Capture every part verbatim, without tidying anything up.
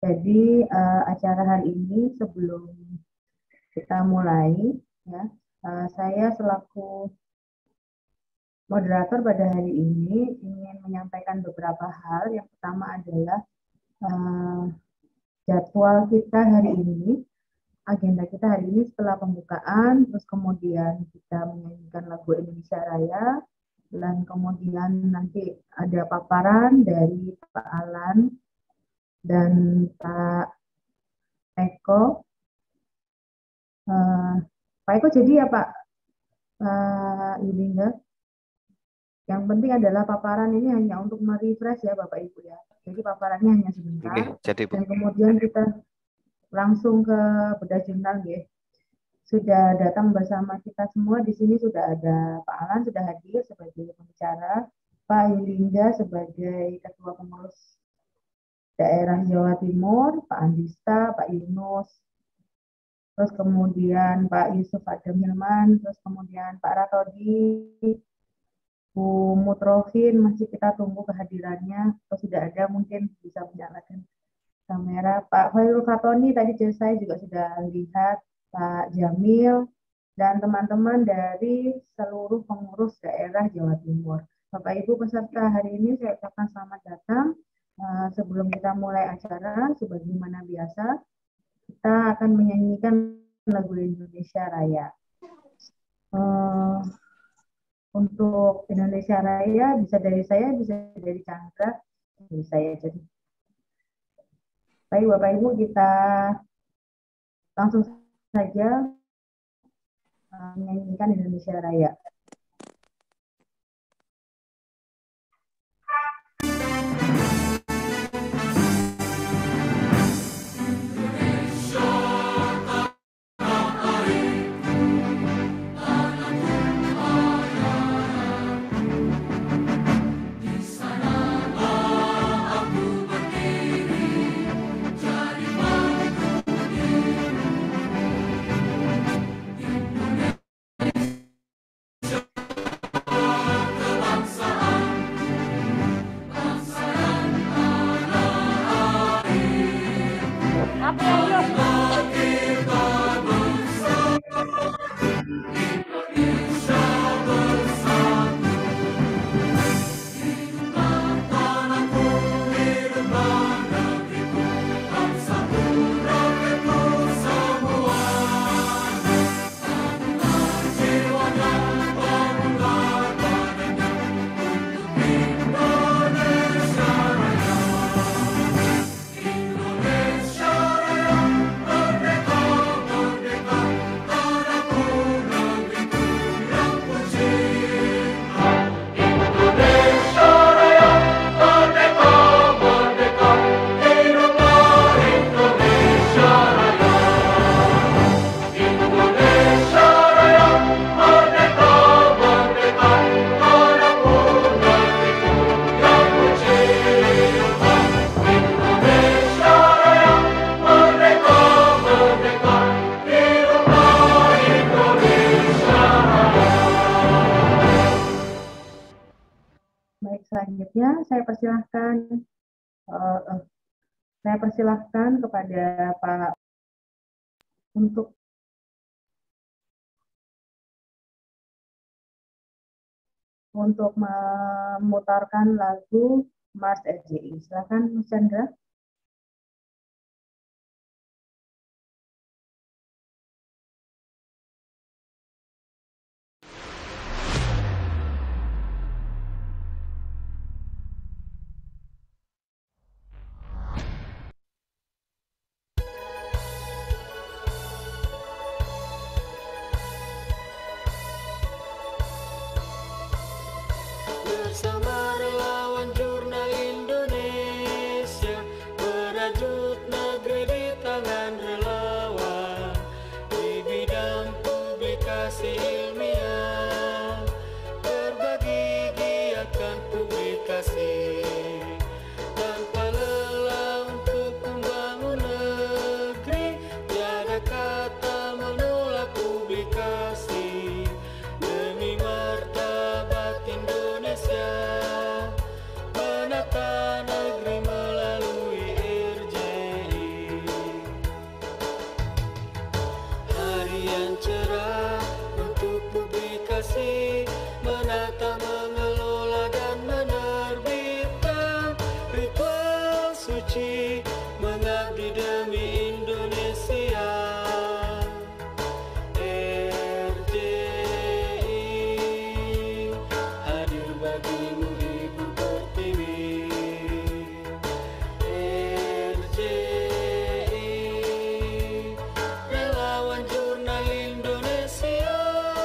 Jadi uh, acara hari ini sebelum kita mulai, ya, uh, saya selaku moderator pada hari ini ingin menyampaikan beberapa hal. Yang pertama adalah uh, jadwal kita hari ini, agenda kita hari ini setelah pembukaan, terus kemudian kita menyanyikan lagu Indonesia Raya, dan kemudian nanti ada paparan dari Pak Alan dan Pak Eko. Uh, Pak Eko jadi ya Pak uh, Yulinda. Yang penting adalah paparan ini hanya untuk merefresh ya Bapak Ibu ya. Jadi paparannya hanya sebentar. Oke, jadi, dan kemudian kita langsung ke bedah jurnal ya. Sudah datang bersama kita semua di sini, sudah ada Pak Alan sudah hadir sebagai pembicara, Pak Yulinda sebagai ketua pengurus daerah Jawa Timur, Pak Andista, Pak Yunus, terus kemudian Pak Yusuf Adam Hilman, terus kemudian Pak Ratodi, Bu Mutrofin, masih kita tunggu kehadirannya, atau sudah ada mungkin bisa menyalakan kamera. Pak Khairul Fatoni tadi saya juga sudah lihat, Pak Jamil, dan teman-teman dari seluruh pengurus daerah Jawa Timur. Bapak Ibu peserta hari ini saya ucapkan selamat datang. Uh, sebelum kita mulai acara, sebagaimana biasa, kita akan menyanyikan lagu Indonesia Raya. Uh, untuk Indonesia Raya bisa dari saya, bisa dari Chandra, dari saya jadi. Baik Bapak Ibu, kita langsung saja uh, menyanyikan Indonesia Raya. Selanjutnya saya persilahkan uh, uh, saya persilahkan kepada Pak untuk untuk memutarkan lagu Mars R J I. Silakan Mas Chandra. Bersama relawan jurnal Indonesia, merajut negeri di tangan relawan, di bidang publikasi ilmiah, berbagi giatkan publikasi, tanpa lelah untuk membangun negeri, tiada kata menolak publikasi, demi martabat Indonesia, menata negeri melalui R J I. mengabdi demi Indonesia. R J I hadir bagimu Ibu Pertiwi. R J I relawan jurnal Indonesia.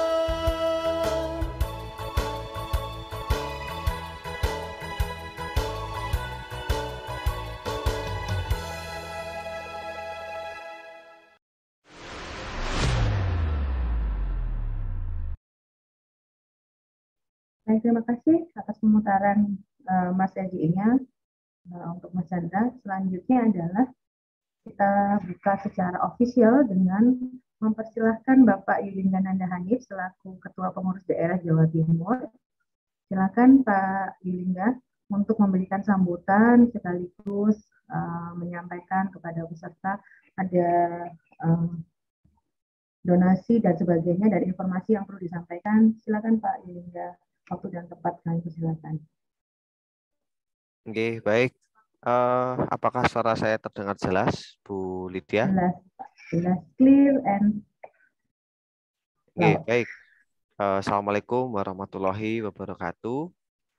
Baik, terima kasih atas pemutaran uh, Mas R J I-nya uh, untuk Mas Chandra. Selanjutnya adalah kita buka secara ofisial dengan mempersilahkan Bapak Yulingga Nanda Hanif selaku Ketua Pengurus Daerah Jawa Timur. Silakan Pak Yulingga untuk memberikan sambutan sekaligus uh, menyampaikan kepada peserta ada um, donasi dan sebagainya dari informasi yang perlu disampaikan. Silakan Pak Yulingga. Waktu dan tempat kami persilakan. Oke, baik. Uh, apakah suara saya terdengar jelas, Bu Lydia? Jelas, jelas, clear and Oke, baik. Uh, Assalamualaikum warahmatullahi wabarakatuh.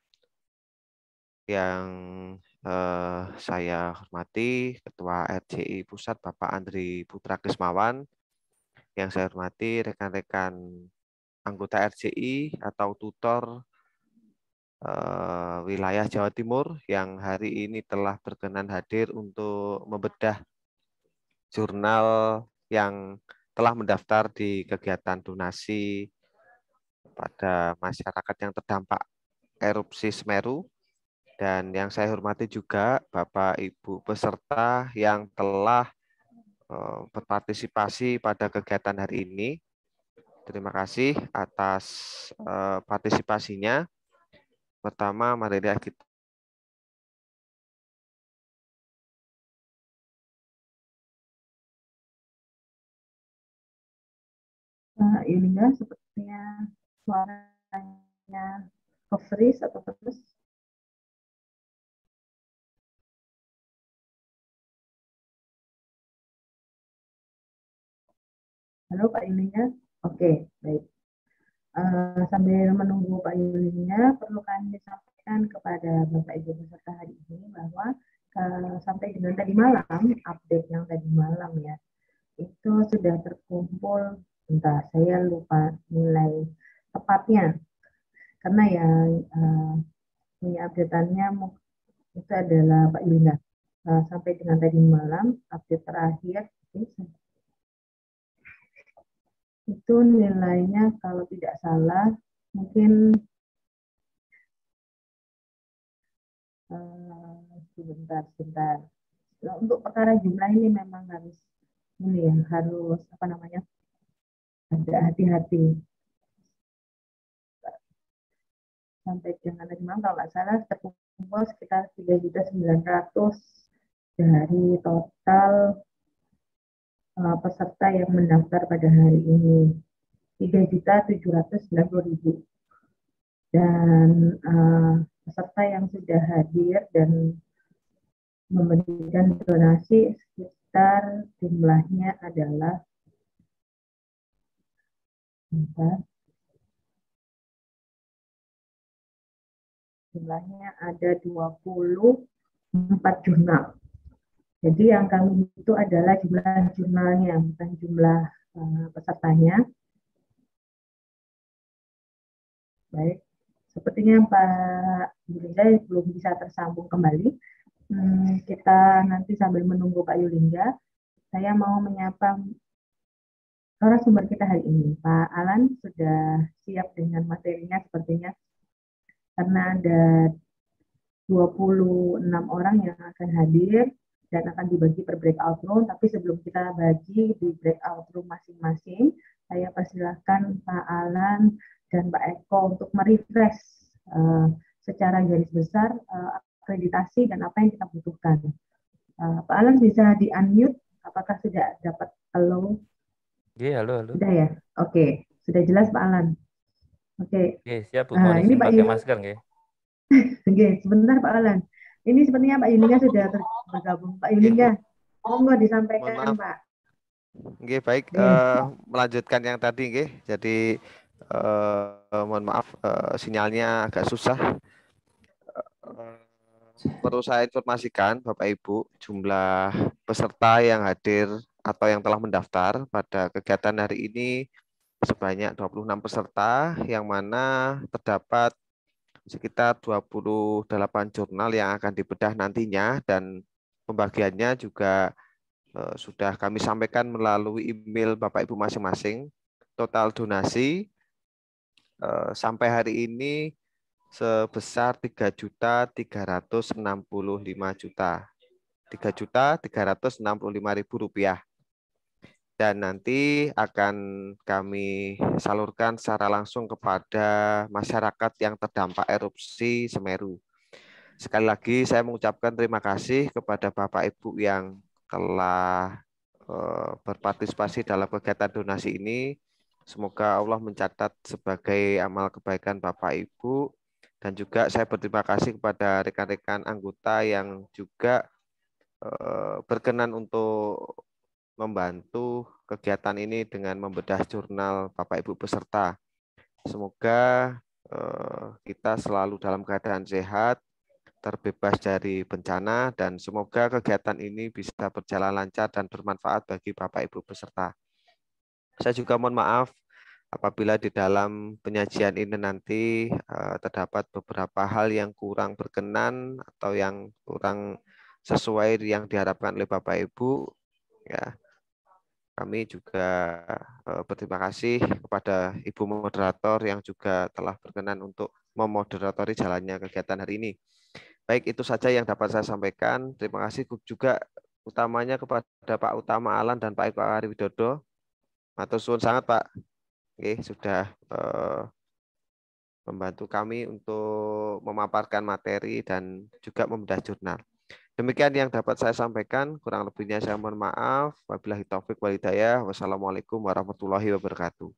Yang uh, saya hormati Ketua R J I Pusat Bapak Andri Putra Kismawan. Yang saya hormati rekan-rekan anggota R J I atau tutor uh, wilayah Jawa Timur yang hari ini telah berkenan hadir untuk membedah jurnal yang telah mendaftar di kegiatan donasi pada masyarakat yang terdampak erupsi Semeru. Dan yang saya hormati juga Bapak Ibu peserta yang telah uh, berpartisipasi pada kegiatan hari ini. Terima kasih atas uh, partisipasinya. Pertama, mari kita uh, Yulingga sepertinya suaranya ke-freeze atau terus. Halo Pak Yulingga. Oke, baik. Uh, sambil menunggu Pak Yulingga, perlu kami sampaikan kepada Bapak Ibu peserta hari ini bahwa uh, sampai dengan tadi malam, update yang tadi malam ya, itu sudah terkumpul, bentar, saya lupa nilai tepatnya, karena yang uh, punya update-annya itu adalah Pak Yulingga. Uh, sampai dengan tadi malam, update terakhir, itu nilainya kalau tidak salah mungkin uh, sebentar sebentar nah, untuk perkara jumlah ini memang harus ini ya harus apa namanya ada hati-hati sampai dengan tadi malam kalau nggak salah terkumpul sekitar tiga juta sembilan ratus dari total Uh, peserta yang mendaftar pada hari ini tiga juta tujuh ratus sembilan puluh ribu dan uh, peserta yang sudah hadir dan memberikan donasi sekitar jumlahnya adalah bentar, jumlahnya ada dua puluh empat jurnal. Jadi yang kami itu adalah jumlah jurnalnya, bukan jumlah uh, pesertanya. Baik, sepertinya Pak Yulingga belum bisa tersambung kembali. Hmm, kita nanti sambil menunggu Pak Yulingga, saya mau menyapa narasumber kita hari ini. Pak Alan sudah siap dengan materinya sepertinya, karena ada dua puluh enam orang yang akan hadir dan akan dibagi per breakout room, tapi sebelum kita bagi di breakout room masing-masing, saya persilahkan Pak Alan dan Pak Eko untuk merefresh uh, secara garis besar uh, akreditasi dan apa yang kita butuhkan. Uh, Pak Alan bisa di-unmute, apakah sudah dapat allow? Iya, halo, halo. Sudah ya? Oke, okay. Sudah jelas Pak Alan? Oke. Okay. Oke, siap, Bu. Uh, ini Pak pakai masker, nggih. Oke, sebentar Pak Alan. Ini sepertinya Pak Yulingga sudah bergabung. Pak Yulingga, monggo disampaikan Pak. Oke, baik. Uh, melanjutkan yang tadi, oke. Jadi uh, mohon maaf, uh, sinyalnya agak susah. Uh, perlu saya informasikan, Bapak Ibu, jumlah peserta yang hadir atau yang telah mendaftar pada kegiatan hari ini sebanyak dua puluh enam peserta, yang mana terdapat sekitar dua puluh delapan jurnal yang akan dibedah nantinya, dan pembagiannya juga eh, sudah kami sampaikan melalui email Bapak Ibu masing-masing. Total donasi eh, sampai hari ini sebesar tiga juta tiga ratus enam puluh lima juta. tiga juta tiga ratus enam puluh lima ribu rupiah. Dan nanti akan kami salurkan secara langsung kepada masyarakat yang terdampak erupsi Semeru. Sekali lagi saya mengucapkan terima kasih kepada Bapak Ibu yang telah uh, berpartisipasi dalam kegiatan donasi ini. Semoga Allah mencatat sebagai amal kebaikan Bapak Ibu. Dan juga saya berterima kasih kepada rekan-rekan anggota yang juga uh, berkenan untuk membantu kegiatan ini dengan membedah jurnal Bapak Ibu peserta. Semoga eh, kita selalu dalam keadaan sehat, terbebas dari bencana, dan semoga kegiatan ini bisa berjalan lancar dan bermanfaat bagi Bapak Ibu peserta. Saya juga mohon maaf apabila di dalam penyajian ini nanti eh, terdapat beberapa hal yang kurang berkenan atau yang kurang sesuai yang diharapkan oleh Bapak Ibu, ya. Kami juga uh, berterima kasih kepada Ibu Moderator yang juga telah berkenan untuk memoderatori jalannya kegiatan hari ini. Baik, itu saja yang dapat saya sampaikan. Terima kasih juga utamanya kepada Pak Utama Alan dan Pak Eko Ari Widodo. Matur suwun sangat Pak. Oke, sudah uh, membantu kami untuk memaparkan materi dan juga membedah jurnal. Demikian yang dapat saya sampaikan, kurang lebihnya saya mohon maaf. Wabillahi taufik wal hidayah. Wassalamualaikum warahmatullahi wabarakatuh.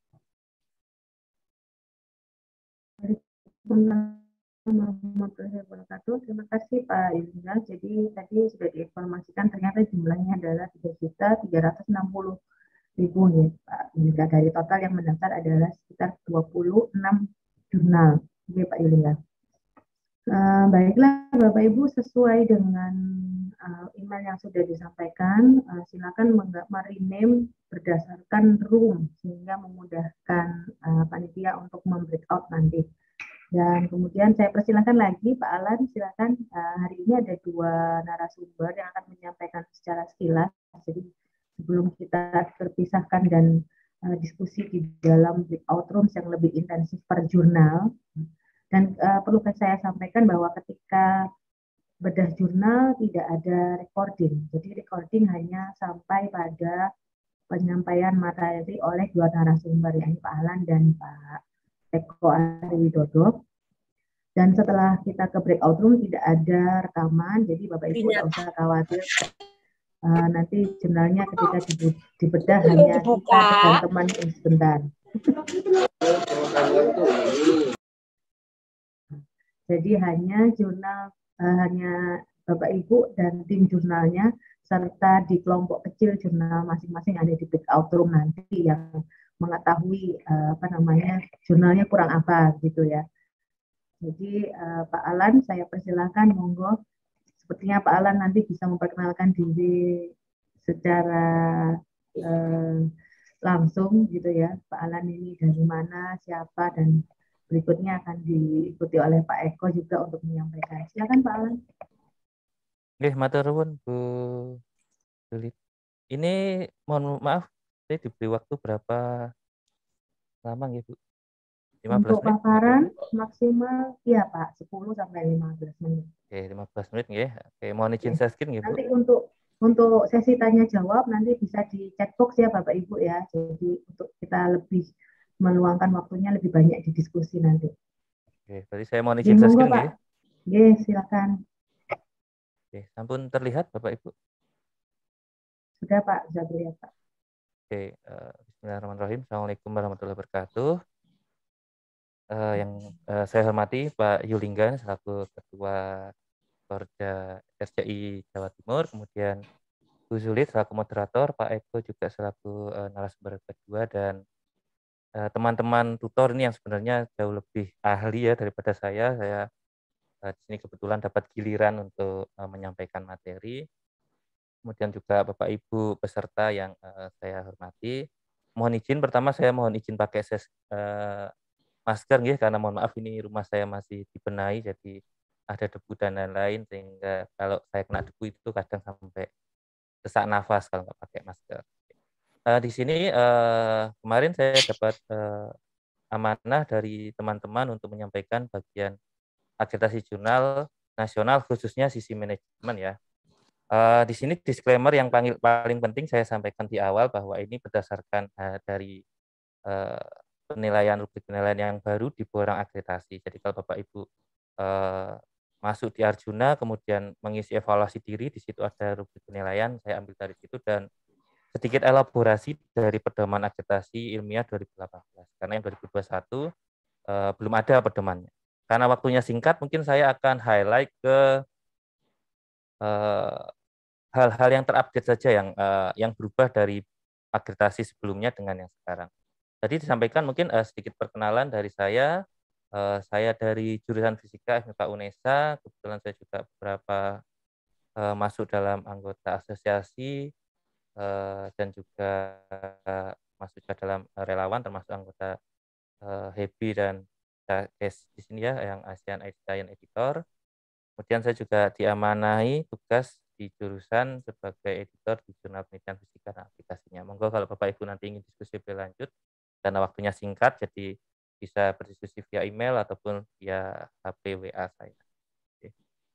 Warahmatullahi wabarakatuh. Terima kasih Pak Yulingga. Jadi tadi sudah diinformasikan ternyata jumlahnya adalah tiga juta tiga ratus enam puluh ribu nih Pak Yulingga. Dari total yang mendaftar adalah sekitar dua puluh enam jurnal. Oke Pak Yulingga. Uh, baiklah Bapak Ibu, sesuai dengan uh, email yang sudah disampaikan, uh, silakan merename berdasarkan room sehingga memudahkan uh, panitia untuk membreakout nanti. Dan kemudian saya persilakan lagi Pak Alan, silakan. Uh, hari ini ada dua narasumber yang akan menyampaikan secara sekilas. Jadi sebelum kita terpisahkan dan uh, diskusi di dalam breakout rooms yang lebih intensif per jurnal. Dan uh, perlu saya sampaikan bahwa ketika bedah jurnal tidak ada recording. Jadi recording hanya sampai pada penyampaian materi oleh dua narasumber, yakni Pak Alan dan Pak Eko Ari Widodo. Dan setelah kita ke breakout room tidak ada rekaman, jadi Bapak Ibu tidak usah khawatir. Uh, nanti jurnalnya ketika dibedah hanya kita dan teman sebentar. Jadi hanya jurnal, uh, hanya Bapak Ibu dan tim jurnalnya, serta di kelompok kecil jurnal masing-masing ada di breakout room nanti yang mengetahui uh, apa namanya jurnalnya kurang apa gitu ya. Jadi uh, Pak Alan, saya persilakan, monggo. Sepertinya Pak Alan nanti bisa memperkenalkan diri secara uh, langsung gitu ya. Pak Alan ini dari mana, siapa, dan berikutnya akan diikuti oleh Pak Eko juga untuk menyampaikan. Silakan Pak Alan. Oke, matur nuwun Bu Julit. Ini mohon maaf, saya diberi waktu berapa lama ya Bu? lima belas untuk menit? paparan maksimal ya Pak, sepuluh sampai lima belas menit. Oke, lima belas menit ya. Oke, mohon izin saya skin ya Bu. Nanti untuk untuk sesi tanya jawab nanti bisa di chat box ya Bapak Ibu ya. Jadi untuk kita lebih meluangkan waktunya lebih banyak di diskusi nanti. Oke, berarti saya mohon izin saya skin ya. Oke, silakan. Oke, sampun terlihat Bapak Ibu? Sudah Pak, sudah terlihat Pak. Oke, uh, bismillahirrahmanirrahim. Assalamualaikum warahmatullahi wabarakatuh. Uh, yang uh, saya hormati Pak Yulingga selaku Ketua Porda R J I Jawa Timur, kemudian Bu Zulit selaku moderator, Pak Eko juga selaku uh, narasumber kedua, dan uh, teman-teman tutor ini yang sebenarnya jauh lebih ahli ya daripada saya. Saya uh, di sini kebetulan dapat giliran untuk uh, menyampaikan materi. Kemudian juga Bapak Ibu peserta yang uh, saya hormati. Mohon izin, pertama saya mohon izin pakai ses, uh, masker ya, karena mohon maaf ini rumah saya masih dibenahi, jadi ada debu dan lain-lain, sehingga kalau saya kena debu itu kadang sampai sesak nafas kalau nggak pakai masker. Uh, di sini uh, kemarin saya dapat uh, amanah dari teman-teman untuk menyampaikan bagian akreditasi jurnal nasional, khususnya sisi manajemen ya. Uh, di sini disclaimer yang paling, paling penting saya sampaikan di awal bahwa ini berdasarkan uh, dari uh, penilaian rubrik penilaian yang baru di borang akreditasi. Jadi kalau Bapak Ibu uh, masuk di Arjuna kemudian mengisi evaluasi diri, di situ ada rubrik penilaian, saya ambil dari situ, dan sedikit elaborasi dari pedoman akreditasi ilmiah dua ribu delapan belas. Karena yang dua ribu dua puluh satu uh, belum ada pedomannya. Karena waktunya singkat, mungkin saya akan highlight ke uh, hal-hal yang terupdate saja yang uh, yang berubah dari akreditasi sebelumnya dengan yang sekarang. Tadi disampaikan mungkin uh, sedikit perkenalan dari saya. Uh, saya dari jurusan Fisika F M K UNESA. Kebetulan saya juga beberapa uh, masuk dalam anggota asosiasi uh, dan juga uh, masuk ke dalam uh, relawan, termasuk anggota uh, H E B I dan case di sini ya, yang ASEAN Science Editor. Kemudian saya juga diamanahi tugas di jurusan sebagai editor di jurnal penelitian fisika dan aplikasinya. Monggo kalau Bapak Ibu nanti ingin diskusi lebih lanjut, karena waktunya singkat, jadi bisa berdiskusi via email ataupun via H P W A saya. Oke.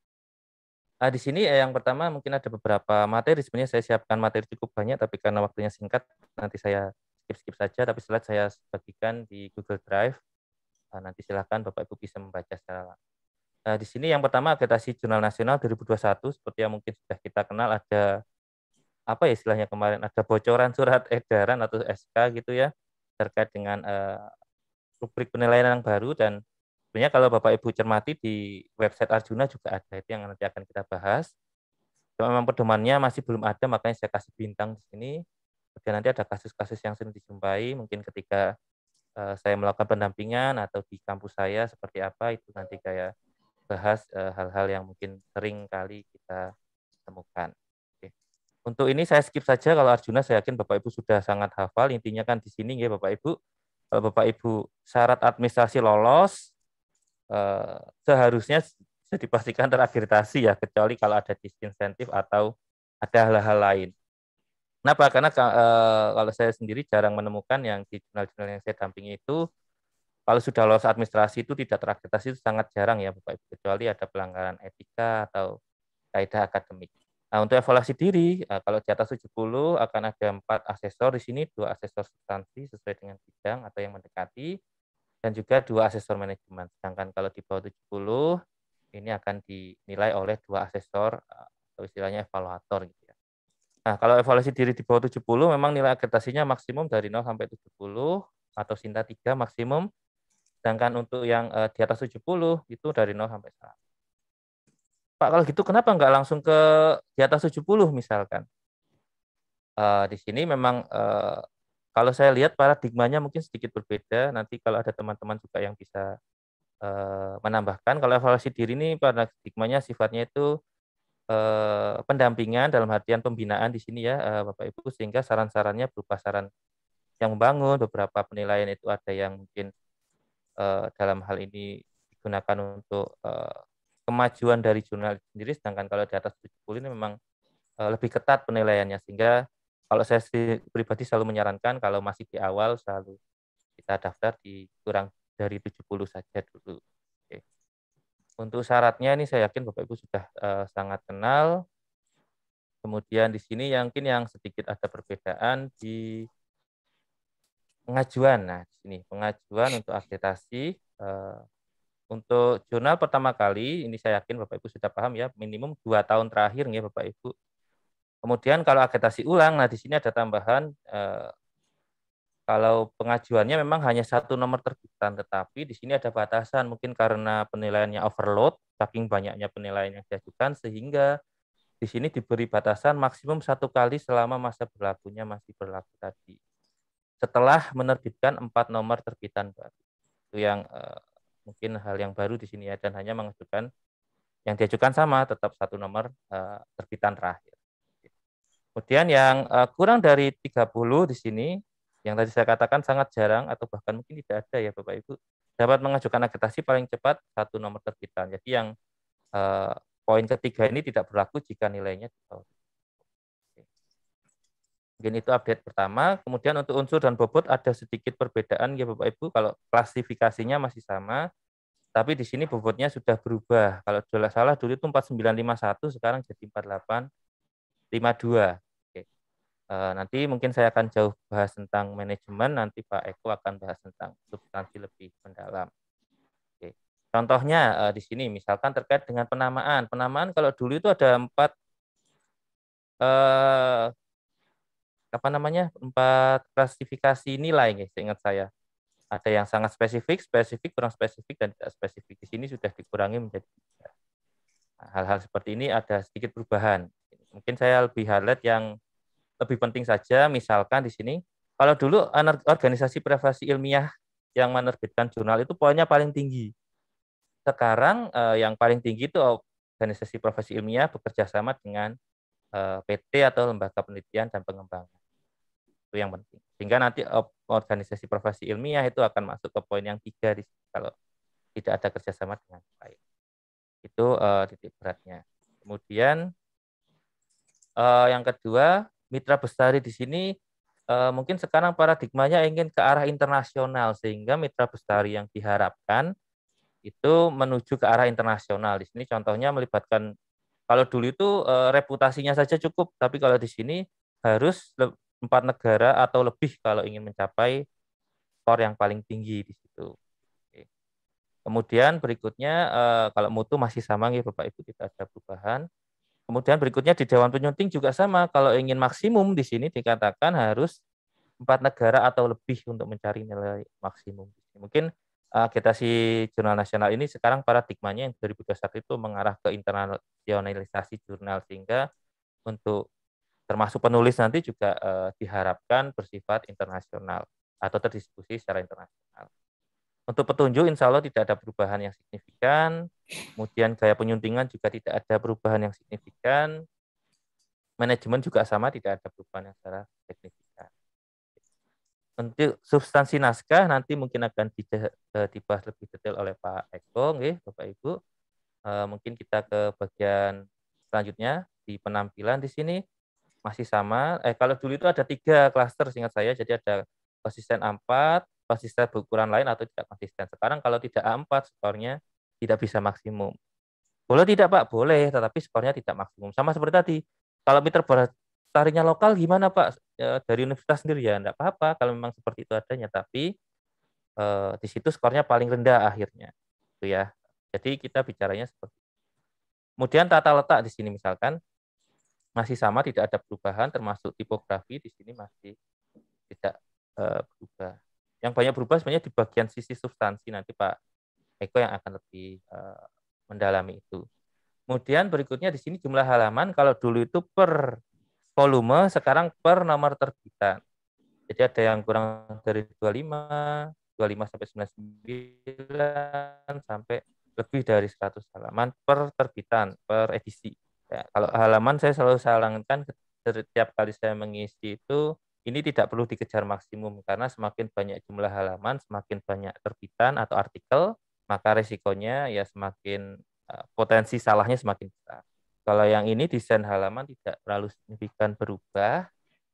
Nah, di sini eh, yang pertama mungkin ada beberapa materi. Sebenarnya saya siapkan materi cukup banyak, tapi karena waktunya singkat, nanti saya skip-skip saja. Tapi slide saya bagikan di Google Drive. Nah, nanti silakan Bapak Ibu bisa membaca secara langsung. Nah, di sini yang pertama akreditasi Jurnal Nasional dua ribu dua puluh satu, seperti yang mungkin sudah kita kenal, ada apa ya istilahnya kemarin, ada bocoran surat edaran atau S K gitu ya, terkait dengan uh, rubrik penilaian yang baru, dan sebenarnya kalau Bapak Ibu cermati di website Arjuna juga ada, itu yang nanti akan kita bahas. Kalau memang pedomannya masih belum ada, makanya saya kasih bintang di sini. Kemudian nanti ada kasus-kasus yang sering dijumpai, mungkin ketika uh, saya melakukan pendampingan atau di kampus saya seperti apa, itu nanti kayak bahas hal-hal uh, yang mungkin sering kali kita temukan. Oke. Untuk ini saya skip saja. Kalau Arjuna saya yakin Bapak Ibu sudah sangat hafal. Intinya kan di sini ya Bapak Ibu, kalau Bapak Ibu syarat administrasi lolos, uh, seharusnya bisa dipastikan terakreditasi ya, kecuali kalau ada disinsentif atau ada hal-hal lain. Kenapa? Karena uh, kalau saya sendiri jarang menemukan yang di jurnal-jurnal yang saya dampingi itu, kalau sudah lolos administrasi itu tidak terakreditasi, itu sangat jarang ya Bapak Ibu, kecuali ada pelanggaran etika atau kaidah akademik. Nah, untuk evaluasi diri, kalau di atas tujuh puluh akan ada empat asesor di sini, dua asesor substansi sesuai dengan bidang atau yang mendekati, dan juga dua asesor manajemen. Sedangkan kalau di bawah tujuh puluh, ini akan dinilai oleh dua asesor atau istilahnya evaluator gitu ya. Nah, kalau evaluasi diri di bawah tujuh puluh, memang nilai akreditasinya maksimum dari nol sampai tujuh puluh, atau Sinta tiga maksimum. Sedangkan untuk yang uh, di atas tujuh puluh itu dari nol sampai seratus. Pak, kalau gitu kenapa nggak langsung ke di atas tujuh puluh misalkan? Uh, di sini memang uh, kalau saya lihat paradigmanya mungkin sedikit berbeda. Nanti kalau ada teman-teman juga yang bisa uh, menambahkan, kalau evaluasi diri ini paradigmanya sifatnya itu uh, pendampingan dalam artian pembinaan di sini ya uh, Bapak Ibu, sehingga saran-sarannya berupa saran yang membangun. Beberapa penilaian itu ada yang mungkin Uh, dalam hal ini digunakan untuk uh, kemajuan dari jurnal sendiri, sedangkan kalau di atas tujuh puluh ini memang uh, lebih ketat penilaiannya, sehingga kalau saya pribadi selalu menyarankan kalau masih di awal selalu kita daftar di kurang dari tujuh puluh saja dulu. Oke. Untuk syaratnya ini saya yakin Bapak Ibu sudah uh, sangat kenal. Kemudian di sini mungkin yang sedikit ada perbedaan di pengajuan. Nah, di sini pengajuan untuk akreditasi uh, untuk jurnal pertama kali, ini saya yakin Bapak Ibu sudah paham ya, minimum dua tahun terakhir ya Bapak Ibu. Kemudian kalau akreditasi ulang, nah di sini ada tambahan uh, kalau pengajuannya memang hanya satu nomor terbitan, tetapi di sini ada batasan mungkin karena penilaiannya overload, saking banyaknya penilaian yang diajukan, sehingga di sini diberi batasan maksimum satu kali selama masa berlakunya masih berlaku tadi. Setelah menerbitkan empat nomor terbitan baru. Itu yang eh, mungkin hal yang baru di sini ya, dan hanya mengajukan yang diajukan sama, tetap satu nomor eh, terbitan terakhir. Kemudian yang uh, kurang dari tiga puluh di sini, yang tadi saya katakan sangat jarang atau bahkan mungkin tidak ada ya Bapak Ibu, dapat mengajukan agitasi paling cepat satu nomor terbitan. Jadi yang uh, poin ketiga ini tidak berlaku jika nilainya di bawah. Mungkin itu update pertama. Kemudian untuk unsur dan bobot ada sedikit perbedaan ya Bapak Ibu. Kalau klasifikasinya masih sama, tapi di sini bobotnya sudah berubah. Kalau tidak salah dulu itu empat sembilan lima satu, sekarang jadi empat delapan lima dua. Nanti mungkin saya akan jauh bahas tentang manajemen, nanti Pak Eko akan bahas tentang substansi lebih mendalam. Oke. Contohnya di sini misalkan terkait dengan penamaan. Penamaan kalau dulu itu ada empat eh, apa namanya empat klasifikasi nilai, ya, seingat saya. Ada yang sangat spesifik, spesifik, kurang spesifik, dan tidak spesifik. Di sini sudah dikurangi menjadi tiga. Nah, hal-hal seperti ini ada sedikit perubahan. Mungkin saya lebih highlight yang lebih penting saja, misalkan di sini, kalau dulu organisasi privasi ilmiah yang menerbitkan jurnal itu poinnya paling tinggi. Sekarang eh, yang paling tinggi itu organisasi privasi ilmiah bekerja sama dengan eh, P T atau lembaga penelitian dan pengembangan. Itu yang penting. Sehingga nanti organisasi privasi ilmiah itu akan masuk ke poin yang tiga di sini, kalau tidak ada kerjasama dengan lain. Itu eh, titik beratnya. Kemudian eh, yang kedua, mitra bestari di sini eh, mungkin sekarang paradigmanya ingin ke arah internasional, sehingga mitra bestari yang diharapkan itu menuju ke arah internasional. Di sini contohnya melibatkan, kalau dulu itu eh, reputasinya saja cukup, tapi kalau di sini harus empat negara atau lebih kalau ingin mencapai skor yang paling tinggi di situ. Oke. Kemudian berikutnya eh, kalau mutu masih sama ya Bapak Ibu, tidak ada perubahan. Kemudian berikutnya di Dewan Penyunting juga sama. Kalau ingin maksimum di sini dikatakan harus empat negara atau lebih untuk mencari nilai maksimum. Mungkin agitasi jurnal nasional ini sekarang paradigmanya yang dua ribu dua puluh satu itu mengarah ke internasionalisasi jurnal, sehingga untuk termasuk penulis nanti juga eh, diharapkan bersifat internasional atau terdiskusi secara internasional. Untuk petunjuk insya Allah tidak ada perubahan yang signifikan. Kemudian gaya penyuntingan juga tidak ada perubahan yang signifikan. Manajemen juga sama, tidak ada perubahan yang secara signifikan. Untuk substansi naskah nanti mungkin akan dibahas lebih detail oleh Pak Eko, nggih, Bapak Ibu. Mungkin kita ke bagian selanjutnya di penampilan di sini masih sama. Eh, kalau dulu itu ada tiga klaster seingat saya, jadi ada konsisten A empat, konsisten berukuran lain atau tidak konsisten. Sekarang kalau tidak A empat skornya tidak bisa maksimum. Boleh tidak Pak? Boleh, tetapi skornya tidak maksimum. Sama seperti tadi. Kalau mitra bestarinya lokal gimana Pak? E, dari universitas sendiri ya, enggak apa-apa kalau memang seperti itu adanya, tapi e, di situ skornya paling rendah akhirnya. Itu ya. Jadi kita bicaranya seperti itu. Kemudian tata letak di sini misalkan masih sama, tidak ada perubahan, termasuk tipografi di sini masih tidak uh, berubah. Yang banyak berubah sebenarnya di bagian sisi substansi, nanti Pak Eko yang akan lebih uh, mendalami itu. Kemudian berikutnya di sini jumlah halaman, kalau dulu itu per volume, sekarang per nomor terbitan. Jadi ada yang kurang dari dua puluh lima, dua puluh lima sampai sembilan puluh sembilan sampai lebih dari seratus halaman per terbitan, per edisi. Ya, kalau halaman saya selalu sarankan setiap kali saya mengisi itu, ini tidak perlu dikejar maksimum, karena semakin banyak jumlah halaman, semakin banyak terbitan atau artikel, maka resikonya ya semakin uh, potensi salahnya semakin besar. Kalau yang ini desain halaman tidak terlalu signifikan berubah,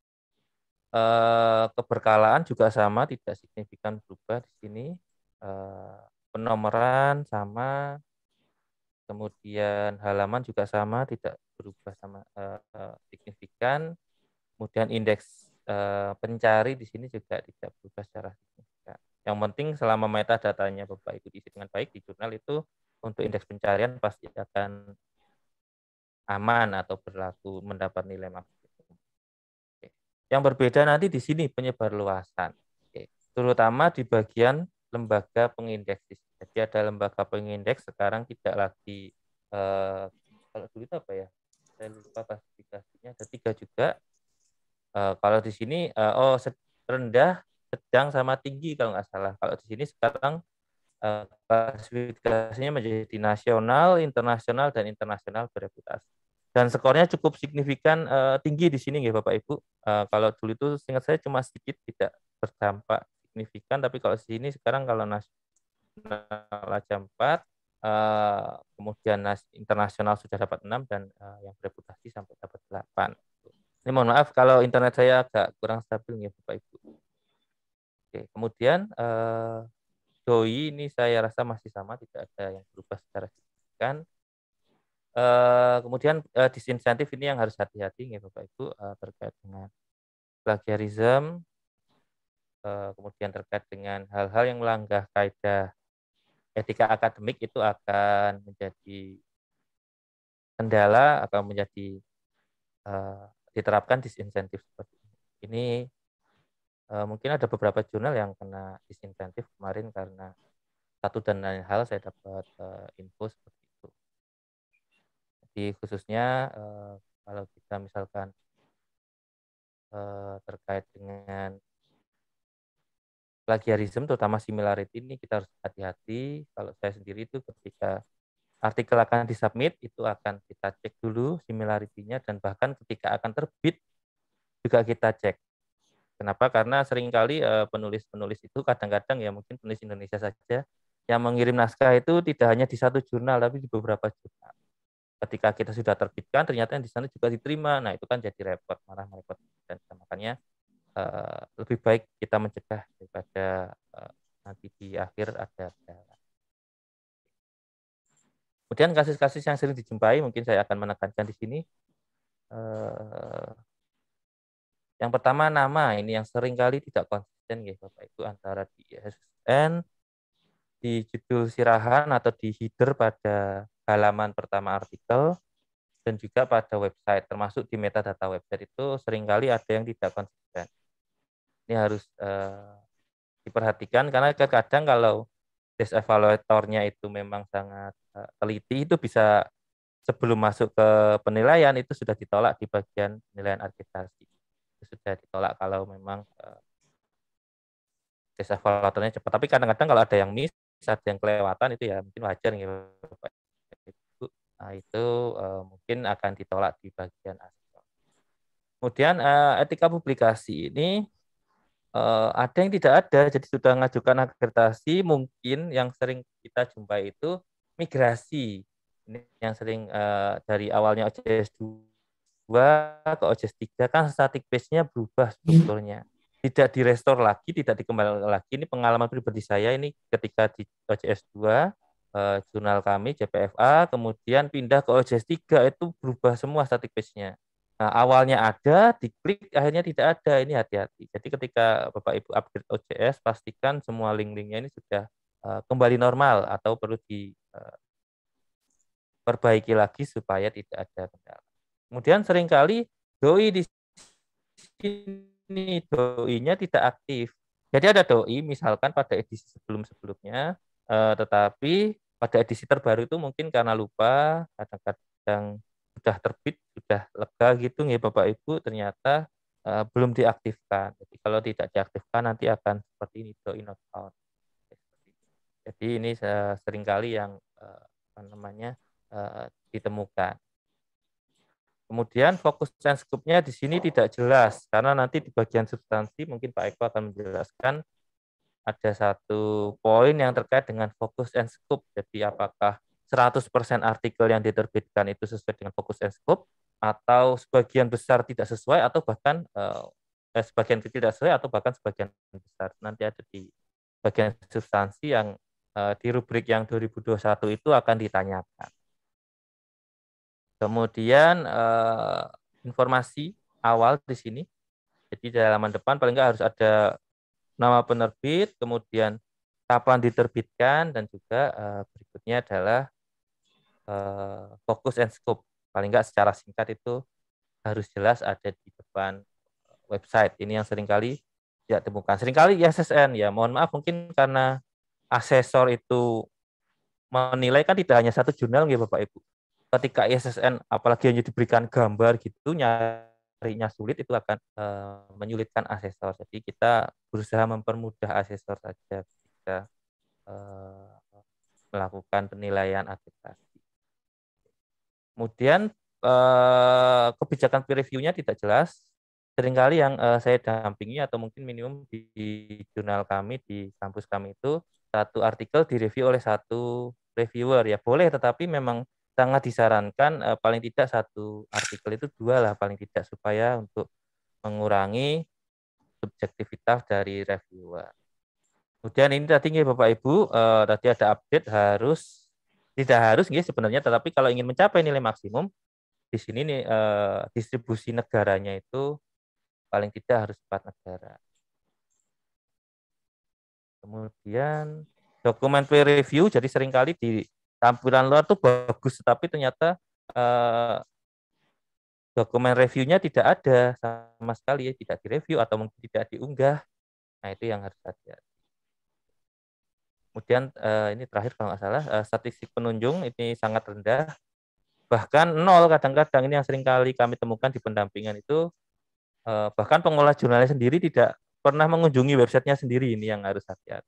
uh, keberkalaan juga sama, tidak signifikan berubah di sini, uh, penomoran sama. Kemudian halaman juga sama, tidak berubah sama uh, signifikan. Kemudian indeks uh, pencari di sini juga tidak berubah secara signifikan. Yang penting selama metadatanya Bapak Ibu diisi dengan baik di jurnal itu, untuk indeks pencarian pasti akan aman atau berlaku mendapat nilai maksimum. Oke. Yang berbeda nanti di sini penyebar luasan. terutama di bagian lembaga pengindeks. Jadi ada lembaga pengindeks sekarang tidak lagi eh, kalau dulu itu apa ya? Saya lupa klasifikasinya. Ada tiga juga. Eh, kalau di sini eh, oh rendah, sedang sama tinggi kalau nggak salah. Kalau di sini sekarang eh, klasifikasinya menjadi nasional, internasional dan internasional bereputasi. Dan skornya cukup signifikan uh, tinggi di sini ya Bapak Ibu. Uh, kalau dulu itu seingat saya cuma sedikit tidak berdampak signifikan, tapi kalau di sini sekarang kalau nasional aja empat, uh, kemudian internasional sudah dapat enam dan uh, yang bereputasi sampai dapat delapan. Ini mohon maaf kalau internet saya agak kurang stabil ya Bapak Ibu. Oke, kemudian uh, doi ini saya rasa masih sama, tidak ada yang berubah secara signifikan. Uh, kemudian uh, disinsentif ini yang harus hati-hati ya Bapak Ibu uh, terkait dengan plagiarisme, uh, kemudian terkait dengan hal-hal yang melanggar kaidah etika akademik itu akan menjadi kendala, akan menjadi uh, diterapkan disinsentif seperti ini. Ini uh, mungkin ada beberapa jurnal yang kena disinsentif kemarin karena satu dan lain hal saya dapat uh, info seperti itu. Jadi khususnya eh, kalau kita misalkan eh, terkait dengan plagiarisme, terutama similarity ini kita harus hati-hati. Kalau saya sendiri itu ketika artikel akan disubmit, itu akan kita cek dulu similarity-nya dan bahkan ketika akan terbit juga kita cek. Kenapa? Karena seringkali eh, penulis-penulis itu kadang-kadang ya mungkin penulis Indonesia saja yang mengirim naskah itu tidak hanya di satu jurnal, tapi di beberapa jurnal. Ketika kita sudah terbitkan, ternyata yang di sana juga diterima. Nah, itu kan jadi repot, malah merepot. Dan makanya uh, lebih baik kita mencegah daripada uh, nanti di akhir ada kendala. Kemudian kasus-kasus yang sering dijumpai, mungkin saya akan menekankan di sini. Uh, yang pertama nama, ini yang sering kali tidak konsisten, ya Bapak Ibu, antara di I S S N, di judul sirahan atau di header pada halaman pertama artikel, dan juga pada website, termasuk di metadata website itu seringkali ada yang tidak konsisten. Ini harus uh, diperhatikan karena kadang kalau desk evaluatornya itu memang sangat uh, teliti, itu bisa sebelum masuk ke penilaian itu sudah ditolak di bagian penilaian akreditasi. Itu sudah ditolak kalau memang uh, desk evaluatornya cepat. Tapi kadang-kadang kalau ada yang miss, ada yang kelewatan itu ya mungkin wajar ya Bapak. Nah, itu uh, mungkin akan ditolak di bagian aspek. Kemudian uh, etika publikasi ini uh, ada yang tidak ada, jadi sudah mengajukan akreditasi, mungkin yang sering kita jumpai itu migrasi. Ini yang sering uh, dari awalnya O J S dua ke O J S tiga kan static base-nya berubah strukturnya. Tidak direstore lagi, tidak dikembalikan lagi. Ini pengalaman pribadi saya ini ketika di O J S dua, Uh, jurnal kami J P F A, kemudian pindah ke O J S tiga itu berubah semua static page-nya. Nah, awalnya ada, diklik, akhirnya tidak ada. Ini hati-hati. Jadi ketika Bapak Ibu upgrade O J S, pastikan semua link-linknya ini sudah uh, kembali normal atau perlu diperbaiki uh, lagi supaya tidak ada kendala. Kemudian seringkali doi di sini doi-nya tidak aktif. Jadi ada doi misalkan pada edisi sebelum-sebelumnya, uh, tetapi pada edisi terbaru itu mungkin karena lupa, kadang-kadang sudah terbit, sudah lega gitu ya Bapak Ibu, ternyata uh, belum diaktifkan. Jadi kalau tidak diaktifkan nanti akan seperti ini, doi not found. Jadi ini uh, seringkali yang uh, apa namanya uh, ditemukan. Kemudian fokus dan scope-nya di sini tidak jelas, karena nanti di bagian substansi mungkin Pak Eko akan menjelaskan ada satu poin yang terkait dengan fokus and scope. Jadi apakah seratus persen artikel yang diterbitkan itu sesuai dengan fokus and scope, atau sebagian besar tidak sesuai, atau bahkan eh, sebagian kecil tidak sesuai, atau bahkan sebagian besar. Nanti ada di bagian substansi yang eh, di rubrik yang dua ribu dua puluh satu itu akan ditanyakan. Kemudian eh, informasi awal di sini. Jadi di halaman depan paling nggak harus ada nama penerbit, kemudian kapan diterbitkan, dan juga uh, berikutnya adalah uh, fokus and scope. Paling nggak secara singkat itu harus jelas ada di depan website. Ini yang seringkali tidak temukan. Seringkali I S S N ya, mohon maaf mungkin karena asesor itu menilai kan tidak hanya satu jurnal ya Bapak Ibu. Ketika I S S N apalagi hanya diberikan gambar gitu, nyarinya sulit, itu akan uh, menyulitkan asesor. Jadi kita berusaha mempermudah asesor saja kita uh, melakukan penilaian akreditasi. Kemudian uh, kebijakan peer review-nya tidak jelas. Seringkali yang uh, saya dampingi atau mungkin minimum di, di jurnal kami, di kampus kami itu, satu artikel direview oleh satu reviewer. Ya boleh, tetapi memang sangat disarankan uh, paling tidak satu artikel itu dua lah paling tidak, supaya untuk mengurangi subjektivitas dari reviewer. Kemudian ini tadi nih Bapak Ibu, uh, tadi ada update harus, tidak harus nih sebenarnya, tetapi kalau ingin mencapai nilai maksimum, di sini nih uh, distribusi negaranya itu paling tidak harus empat negara. Kemudian dokumen peer review, jadi seringkali di tampilan luar tuh bagus, tapi ternyata eh, dokumen reviewnya tidak ada sama sekali, ya, tidak direview atau mungkin tidak diunggah. Nah itu yang harus hati-hati. Kemudian eh, ini terakhir kalau nggak salah, eh, statistik penunjung ini sangat rendah, bahkan nol kadang-kadang. Ini yang seringkali kami temukan di pendampingan itu, eh, bahkan pengolah jurnalnya sendiri tidak pernah mengunjungi websitenya sendiri. Ini yang harus hati-hati.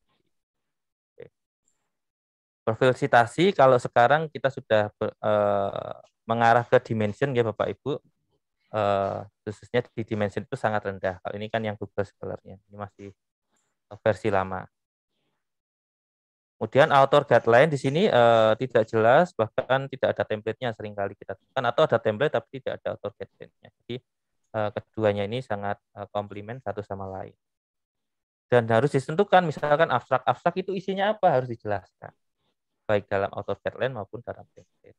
Profil citasi, kalau sekarang kita sudah eh, mengarah ke dimension ya Bapak Ibu, eh, khususnya di dimension itu sangat rendah. Kalau ini kan yang Google Scholar-nya, ini masih versi lama. Kemudian author guideline di sini eh, tidak jelas, bahkan tidak ada template-nya seringkali kita temukan, atau ada template tapi tidak ada author guideline-nya. Jadi eh, keduanya ini sangat eh, komplement satu sama lain. Dan harus ditentukan, misalkan abstrak-abstrak itu isinya apa, harus dijelaskan, baik dalam author guideline maupun dalam template.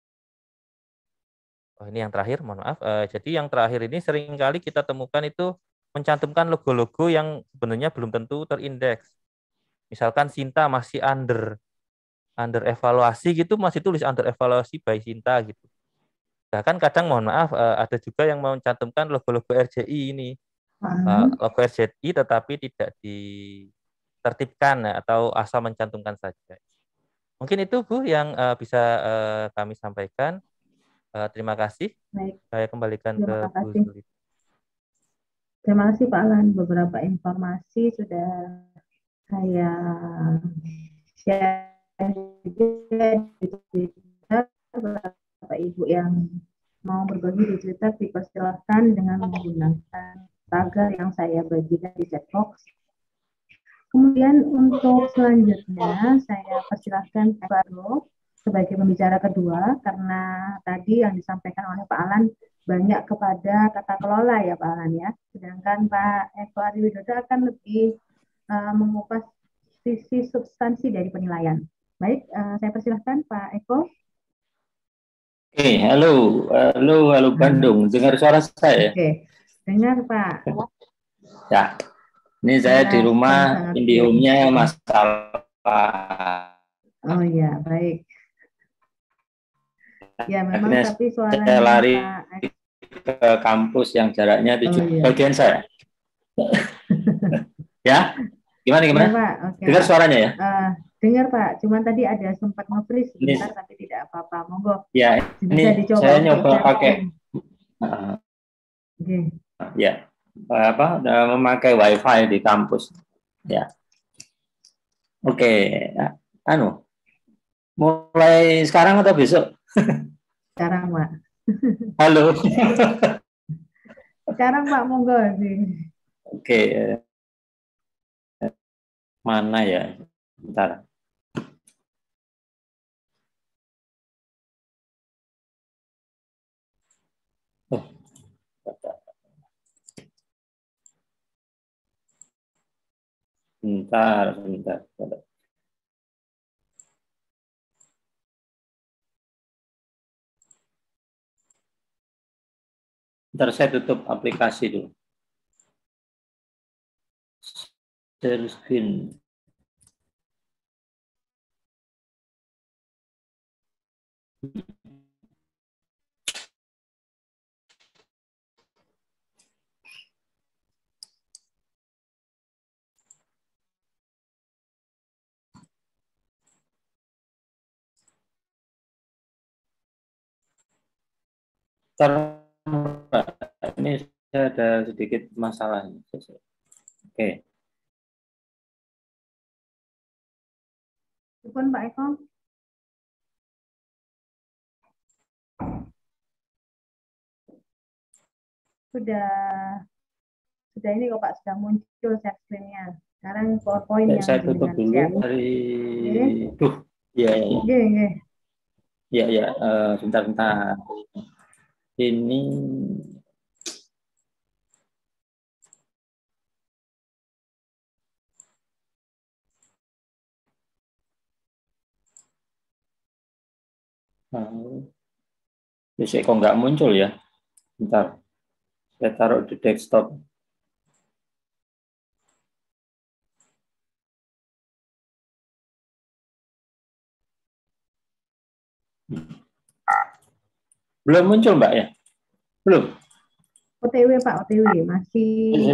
Oh, ini yang terakhir, mohon maaf. Uh, jadi yang terakhir ini seringkali kita temukan itu mencantumkan logo-logo yang sebenarnya belum tentu terindeks. Misalkan Sinta masih under under evaluasi gitu, masih tulis under evaluasi by Sinta gitu. Bahkan kadang mohon maaf uh, ada juga yang mencantumkan logo-logo R J I ini, uh, logo R J I tetapi tidak ditertibkan ya, atau asal mencantumkan saja. Mungkin itu Bu yang uh, bisa uh, kami sampaikan. Uh, terima kasih. Baik. Saya kembalikan Terima ke kasih. Bu Sulit. Terima kasih Pak Alan. Beberapa informasi sudah saya share juga di Twitter. Bapak Ibu yang mau berbagi di Twitter dipersilahkan dengan menggunakan tagar yang saya bagikan di chat box. Kemudian untuk selanjutnya saya persilahkan Pak Aro sebagai pembicara kedua, karena tadi yang disampaikan oleh Pak Alan banyak kepada tata kelola ya Pak Alan ya. Sedangkan Pak Eko Ariwidodo akan lebih uh, mengupas sisi substansi dari penilaian. Baik, uh, saya persilahkan Pak Eko. Oke, okay, halo, halo, halo Bandung. Dengar suara saya? Oke, okay. Dengar Pak. Ya, ini saya di rumah, IndiHome-nya masalah. Oh ya, baik. Ya, memang akhirnya tapi suaranya saya lari Pak ke kampus yang jaraknya tujuh oh, iya. bagian saya. Ya, gimana gimana? Ya, Pak. Okay, dengar Pak. suaranya ya? Uh, dengar Pak, cuman tadi ada sempat nge-freeze sebentar, ini, tapi tidak apa-apa. Monggo. Ya, ini dicoba saya nyoba pakai. Uh, okay. Ya, apa? Memakai WiFi di kampus. Ya. Oke, okay. Anu, mulai sekarang atau besok? Sekarang, Pak. Halo. Sekarang, Pak, monggo. Oke. Okay. Mana ya? Bentar. Oh. Bentar, bentar, bentar. Bentar, saya tutup aplikasi dulu. Share screen. ini saya ada sedikit masalah. Oke. Okay. Telepon Pak Eko. Sudah sudah ini kok Pak, sudah muncul share screen-nya. Sekarang PowerPoint yang saya tutup dulu share. dari Oke. tuh. Ya, ya. Oke, oke. Ya, ya, uh, bentar-bentar. Ini Nah, biasanya kok nggak muncul ya? Bentar, saya taruh di desktop. Belum muncul Mbak ya? Belum? O T W Pak, O T W masih.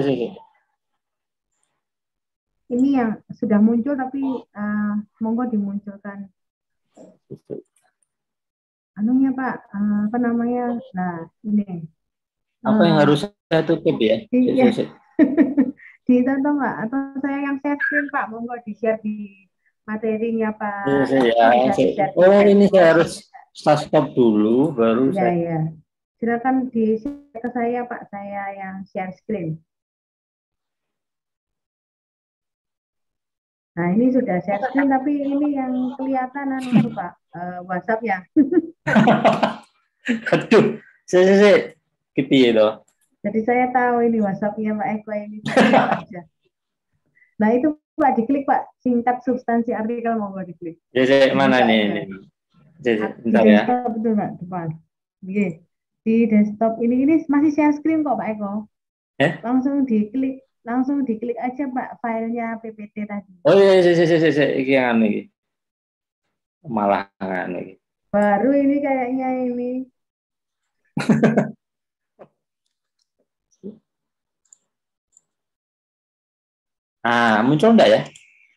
Ini yang sudah muncul tapi uh, monggo dimunculkan. Anunya Pak, uh, apa namanya? Nah, ini. Apa yang uh, harus saya tutup ya? Iya. Ditonton Pak, atau saya yang share screen Pak, monggo di-share di materinya Pak. Ya, saya, oh ini saya harus stop dulu baru ya, saya. Ya. Silakan di-share ke saya Pak, saya yang share screen. Nah ini sudah share screen tapi ini yang kelihatan anu Pak, uh, WhatsApp ya. Aduh, saya saya kipi itu. Jadi saya tahu ini WhatsApp-nya Pak Eko ini. Nah itu Pak diklik Pak, singkat substansi artikel monggo diklik. Jadi mana nih? Jadi bentar ya. Betul Pak, depan. Oke. Di desktop ini ini masih share screen kok Pak Eko. Eh? Langsung diklik, langsung diklik aja Pak filenya P P T tadi. Oh iya, iya, iya, iya, iya, iki yang ini. Malah ini. Baru ini kayaknya ini. Ah, muncul enggak ya?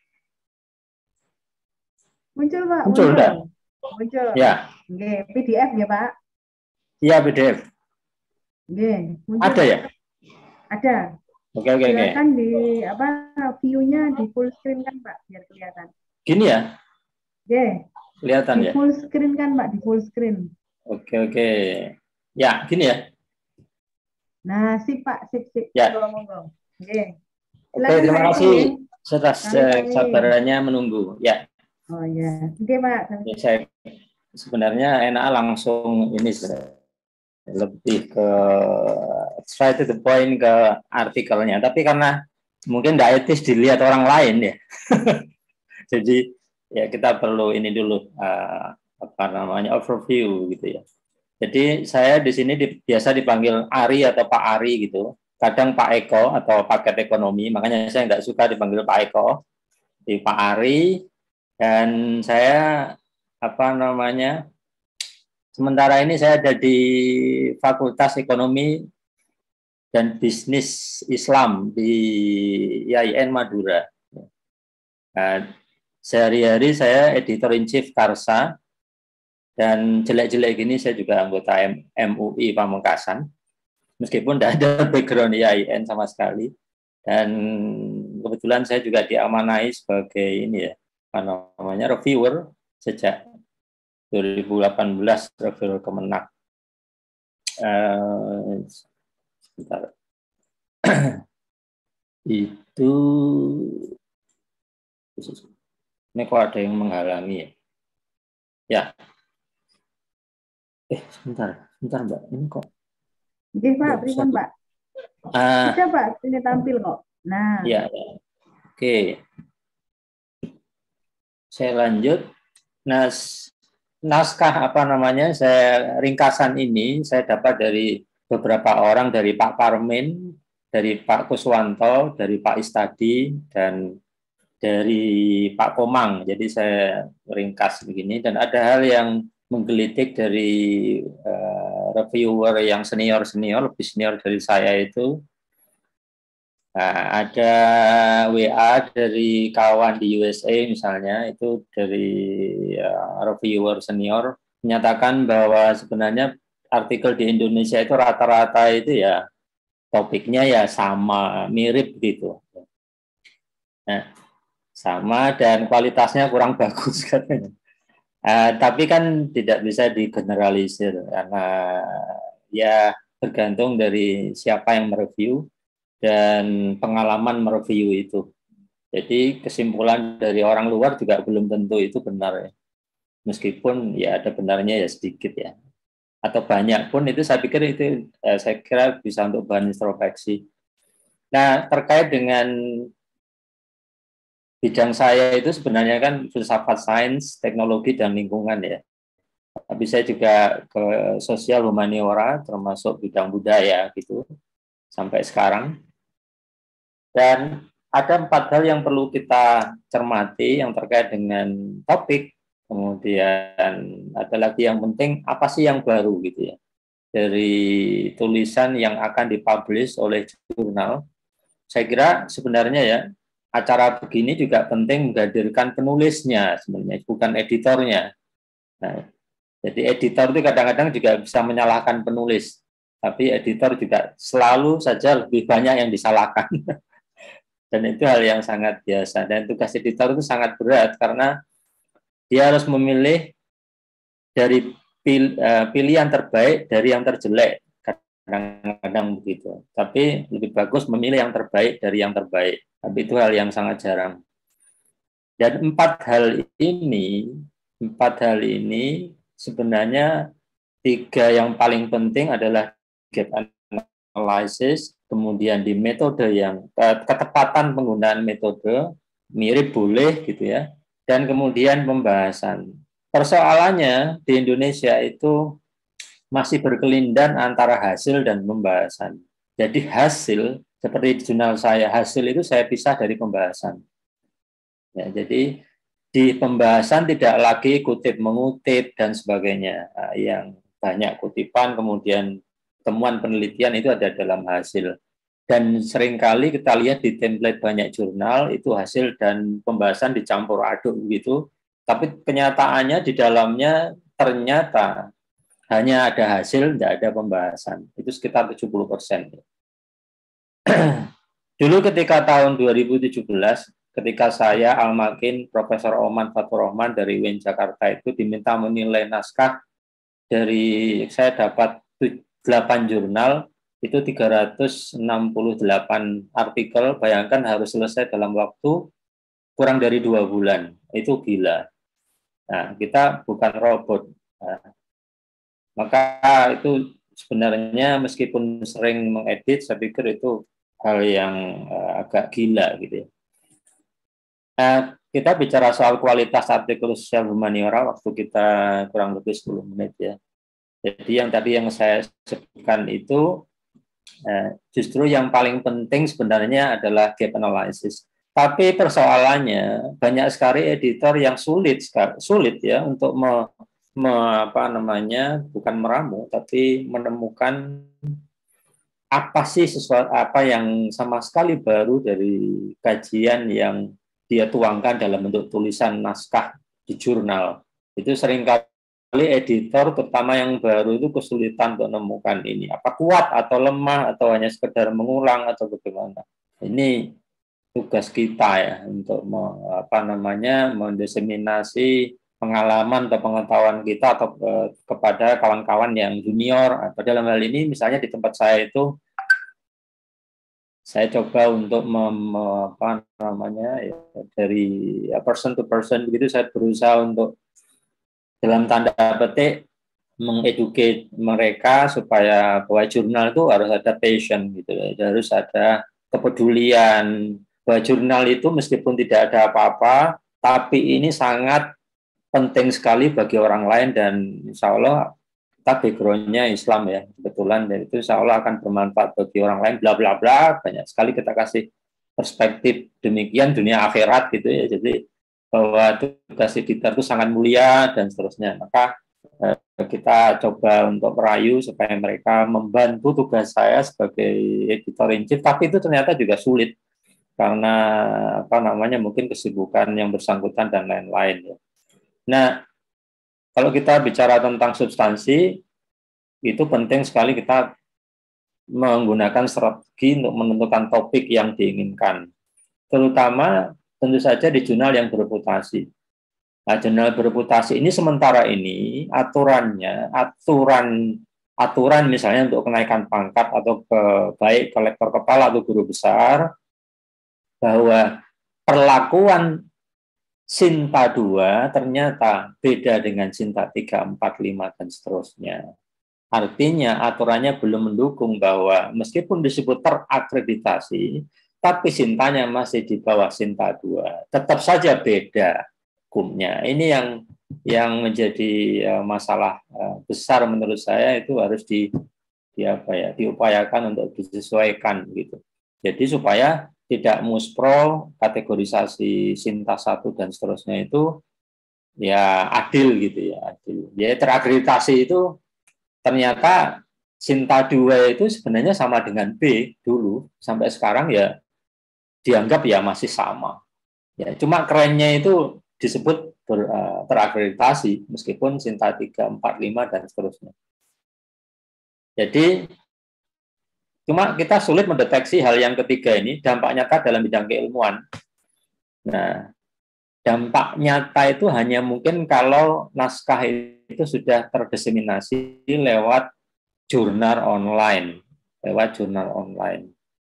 Muncul Pak. Muncul enggak? Muncul. Ya. Oke, P D F ya Pak? Iya, P D F. Oke, muncul. Ada ya? Ada. Oke, oke, oke. Silakan di apa view-nya di full screen kan Pak, biar kelihatan. Gini ya? Oke. Kelihatan di ya? Di full screen kan Pak, di full screen. Oke, oke. Ya, gini ya? Nah, sip Pak, sip, sip. Ya. Monggo. Oke. Oke, terima kasih. Setelah sabarannya menunggu. Ya. Oh ya. Oke Pak. Ya, saya sebenarnya enak langsung ini sebenarnya. Lebih ke straight to the point ke artikelnya. Tapi karena mungkin tidak etis dilihat orang lain ya. Jadi ya kita perlu ini dulu uh, apa namanya overview gitu ya. Jadi saya di sini di, biasa dipanggil Ari atau Pak Ari gitu. Kadang Pak Eko atau paket ekonomi, makanya saya nggak suka dipanggil Pak Eko, di Pak Ari. Dan saya apa namanya? Sementara ini saya ada di Fakultas Ekonomi dan Bisnis Islam di I A I N Madura. Nah, sehari-hari saya editor in chief Karsa, dan jelek-jelek gini saya juga anggota M U I Pamekasan, meskipun tidak ada background I A I N sama sekali. Dan kebetulan saya juga diamanai sebagai ini ya, apa namanya, reviewer sejak dua ribu delapan belas, reviewer Kemenak. Uh, sebentar. Itu ini kok ada yang menghalangi ya? Ya. Eh, sebentar, sebentar Mbak. Ini kok. Oke Pak, pripun Pak? Ah, bisa Pak, ini tampil kok. Nah. Ya, ya. Oke. Saya lanjut. Nah, naskah apa namanya, saya ringkasan ini saya dapat dari beberapa orang, dari Pak Parmin, dari Pak Kuswanto, dari Pak Istadi, dan dari Pak Komang. Jadi saya ringkas begini, dan ada hal yang menggelitik dari uh, reviewer yang senior-senior, lebih senior dari saya itu. Nah, ada W A dari kawan di U S A misalnya, itu dari uh, reviewer senior, menyatakan bahwa sebenarnya artikel di Indonesia itu rata-rata itu ya topiknya ya sama, mirip gitu. Nah, sama dan kualitasnya kurang bagus katanya. Uh, tapi kan tidak bisa digeneralisir karena ya tergantung dari siapa yang mereview dan pengalaman mereview itu. Jadi kesimpulan dari orang luar juga belum tentu itu benar ya. Meskipun ya ada benarnya ya sedikit ya. Atau banyak pun itu saya pikir itu eh, saya kira bisa untuk bahan introspeksi. Nah, terkait dengan bidang saya itu sebenarnya kan filsafat sains, teknologi, dan lingkungan ya. Tapi saya juga ke sosial humaniora, termasuk bidang budaya gitu, sampai sekarang. Dan ada empat hal yang perlu kita cermati yang terkait dengan topik. Kemudian ada lagi yang penting, apa sih yang baru gitu ya. Dari tulisan yang akan dipublish oleh jurnal. Saya kira sebenarnya ya, acara begini juga penting menghadirkan penulisnya sebenarnya, bukan editornya. Nah, jadi editor itu kadang-kadang juga bisa menyalahkan penulis, tapi editor juga selalu saja lebih banyak yang disalahkan. Dan itu hal yang sangat biasa. Dan tugas editor itu sangat berat karena dia harus memilih dari pil, uh, pilihan terbaik dari yang terjelek. Kadang-kadang begitu. Tapi lebih bagus memilih yang terbaik dari yang terbaik. Tapi itu hal yang sangat jarang. Dan empat hal ini, empat hal ini sebenarnya tiga yang paling penting adalah gap analysis, kemudian di metode yang ketepatan penggunaan metode mirip boleh gitu ya, dan kemudian pembahasan. Persoalannya di Indonesia itu masih berkelindan antara hasil dan pembahasan. Jadi hasil seperti di jurnal saya, hasil itu saya pisah dari pembahasan. Ya, jadi di pembahasan tidak lagi kutip-mengutip dan sebagainya. Nah, yang banyak kutipan, kemudian temuan penelitian itu ada dalam hasil. Dan seringkali kita lihat di template banyak jurnal, itu hasil dan pembahasan dicampur aduk gitu. Tapi kenyataannya di dalamnya ternyata hanya ada hasil, tidak ada pembahasan. Itu sekitar tujuh puluh persen. Dulu ketika tahun dua ribu tujuh belas, ketika saya, Almakin, Profesor Oman Fatur Rahman dari U I N Jakarta itu diminta menilai naskah dari, saya dapat delapan jurnal, itu tiga ratus enam puluh delapan artikel, bayangkan harus selesai dalam waktu kurang dari dua bulan. Itu gila. Nah, kita bukan robot. Nah, maka itu sebenarnya meskipun sering mengedit, saya pikir itu hal yang uh, agak gila gitu ya. Nah, kita bicara soal kualitas artikel sosial humaniora waktu kita kurang lebih sepuluh menit ya. Jadi yang tadi yang saya sebutkan itu uh, justru yang paling penting sebenarnya adalah gap analysis. Tapi persoalannya banyak sekali editor yang sulit sulit ya untuk me, me, apa namanya bukan meramu tapi menemukan apa sih sesuatu apa yang sama sekali baru dari kajian yang dia tuangkan dalam bentuk tulisan naskah di jurnal. Itu seringkali editor terutama yang baru itu kesulitan untuk menemukan ini apa kuat atau lemah atau hanya sekedar mengulang atau bagaimana. Ini tugas kita ya untuk me, apa namanya mendiseminasi pengalaman atau pengetahuan kita atau eh, kepada kawan-kawan yang junior atau dalam hal ini misalnya di tempat saya itu saya coba untuk mem, apa namanya ya, dari ya, person to person begitu saya berusaha untuk dalam tanda petik mengeducate mereka supaya bahwa jurnal itu harus ada passion gitu ya, harus ada kepedulian bahwa jurnal itu meskipun tidak ada apa-apa tapi ini sangat penting sekali bagi orang lain dan insya Allah kita background-nya Islam ya kebetulan dan itu insya Allah akan bermanfaat bagi orang lain bla bla bla banyak sekali kita kasih perspektif demikian dunia akhirat gitu ya jadi bahwa tugas editor itu sangat mulia dan seterusnya maka eh, kita coba untuk merayu supaya mereka membantu tugas saya sebagai editor in chief tapi itu ternyata juga sulit karena apa namanya mungkin kesibukan yang bersangkutan dan lain-lain ya. Nah, kalau kita bicara tentang substansi, itu penting sekali kita menggunakan strategi untuk menentukan topik yang diinginkan. Terutama tentu saja di jurnal yang bereputasi. Nah, jurnal bereputasi ini sementara ini aturannya, aturan aturan misalnya untuk kenaikan pangkat atau ke baik ke lektor kepala atau guru besar, bahwa perlakuan Sinta dua ternyata beda dengan Sinta tiga, empat, lima, dan seterusnya. Artinya aturannya belum mendukung bahwa meskipun disebut terakreditasi, tapi Sintanya masih di bawah Sinta dua. Tetap saja beda hukumnya. Ini yang yang menjadi uh, masalah uh, besar menurut saya, itu harus di, di apa ya, diupayakan untuk disesuaikan gitu. Jadi supaya tidak muspro kategorisasi Sinta satu dan seterusnya itu ya adil gitu ya, adil. Ya terakreditasi itu ternyata Sinta dua itu sebenarnya sama dengan B dulu, sampai sekarang ya dianggap ya masih sama. Ya, cuma kerennya itu disebut ber, uh, terakreditasi, meskipun Sinta tiga, empat, lima, dan seterusnya. Jadi, cuma kita sulit mendeteksi hal yang ketiga ini, dampak nyata dalam bidang keilmuan. Nah, dampak nyata itu hanya mungkin kalau naskah itu sudah terdiseminasi lewat jurnal online, lewat jurnal online.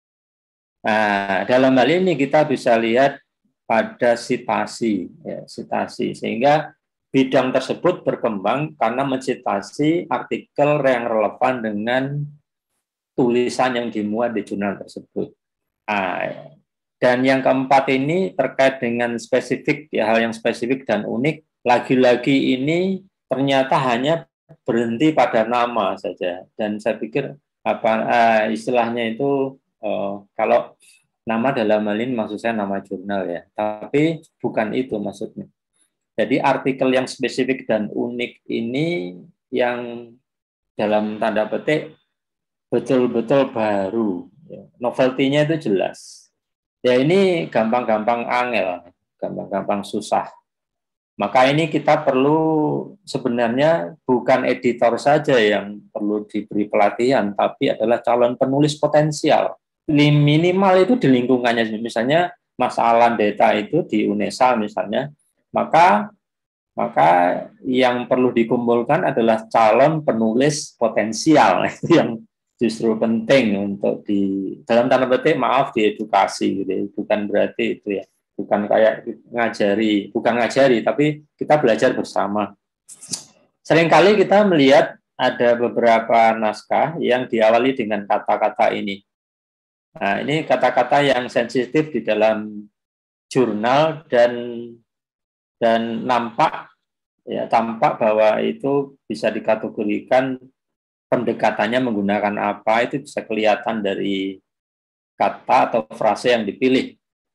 Nah, dalam hal ini kita bisa lihat pada sitasi, ya, sitasi, sehingga bidang tersebut berkembang karena mensitasi artikel yang relevan dengan tulisan yang dimuat di jurnal tersebut. Nah, dan yang keempat ini terkait dengan spesifik, ya, hal yang spesifik dan unik. Lagi-lagi ini ternyata hanya berhenti pada nama saja, dan saya pikir apa uh, istilahnya itu uh, kalau nama dalam hal ini maksud saya nama jurnal ya, tapi bukan itu maksudnya. Jadi artikel yang spesifik dan unik ini yang dalam tanda petik betul-betul baru, ya. Novelty-nya itu jelas. Ya ini gampang-gampang angel, gampang-gampang susah. Maka ini kita perlu sebenarnya bukan editor saja yang perlu diberi pelatihan, tapi adalah calon penulis potensial. Minimal itu di lingkungannya, misalnya Mas Alan Deta itu di UNESA misalnya, maka maka yang perlu dikumpulkan adalah calon penulis potensial. Itu yang justru penting untuk di dalam tanda petik maaf diedukasi gitu ya. Bukan berarti itu ya, bukan kayak ngajari, bukan ngajari, tapi kita belajar bersama. Seringkali kita melihat ada beberapa naskah yang diawali dengan kata-kata ini. Nah, ini kata-kata yang sensitif di dalam jurnal dan dan nampak ya tampak bahwa itu bisa dikategorikan pendekatannya menggunakan apa, itu bisa kelihatan dari kata atau frase yang dipilih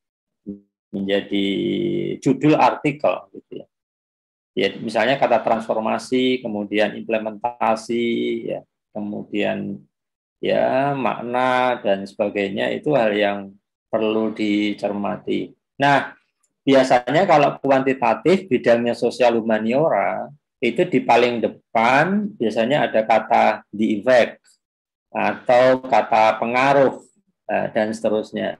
menjadi judul artikel gitu ya. Ya, misalnya kata transformasi, kemudian implementasi, ya, kemudian ya makna dan sebagainya, itu hal yang perlu dicermati. Nah, biasanya kalau kuantitatif bidangnya sosial humaniora itu di paling depan biasanya ada kata the effect atau kata pengaruh dan seterusnya.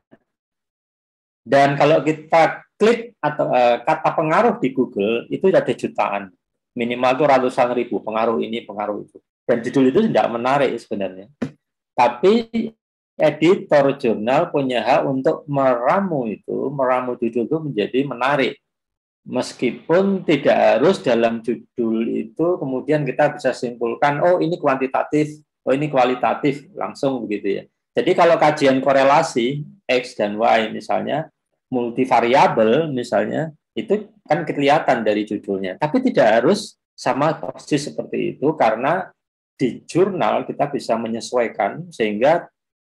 Dan kalau kita klik atau uh, kata pengaruh di Google itu ada jutaan, minimal itu ratusan ribu pengaruh ini pengaruh itu. Dan judul itu tidak menarik sebenarnya. Tapi editor jurnal punya hak untuk meramu itu, meramu judul itu menjadi menarik. Meskipun tidak harus dalam judul itu kemudian kita bisa simpulkan, oh ini kuantitatif, oh ini kualitatif, langsung begitu ya. Jadi kalau kajian korelasi X dan Y misalnya, multivariabel misalnya, itu kan kelihatan dari judulnya. Tapi tidak harus sama persis seperti itu, karena di jurnal kita bisa menyesuaikan sehingga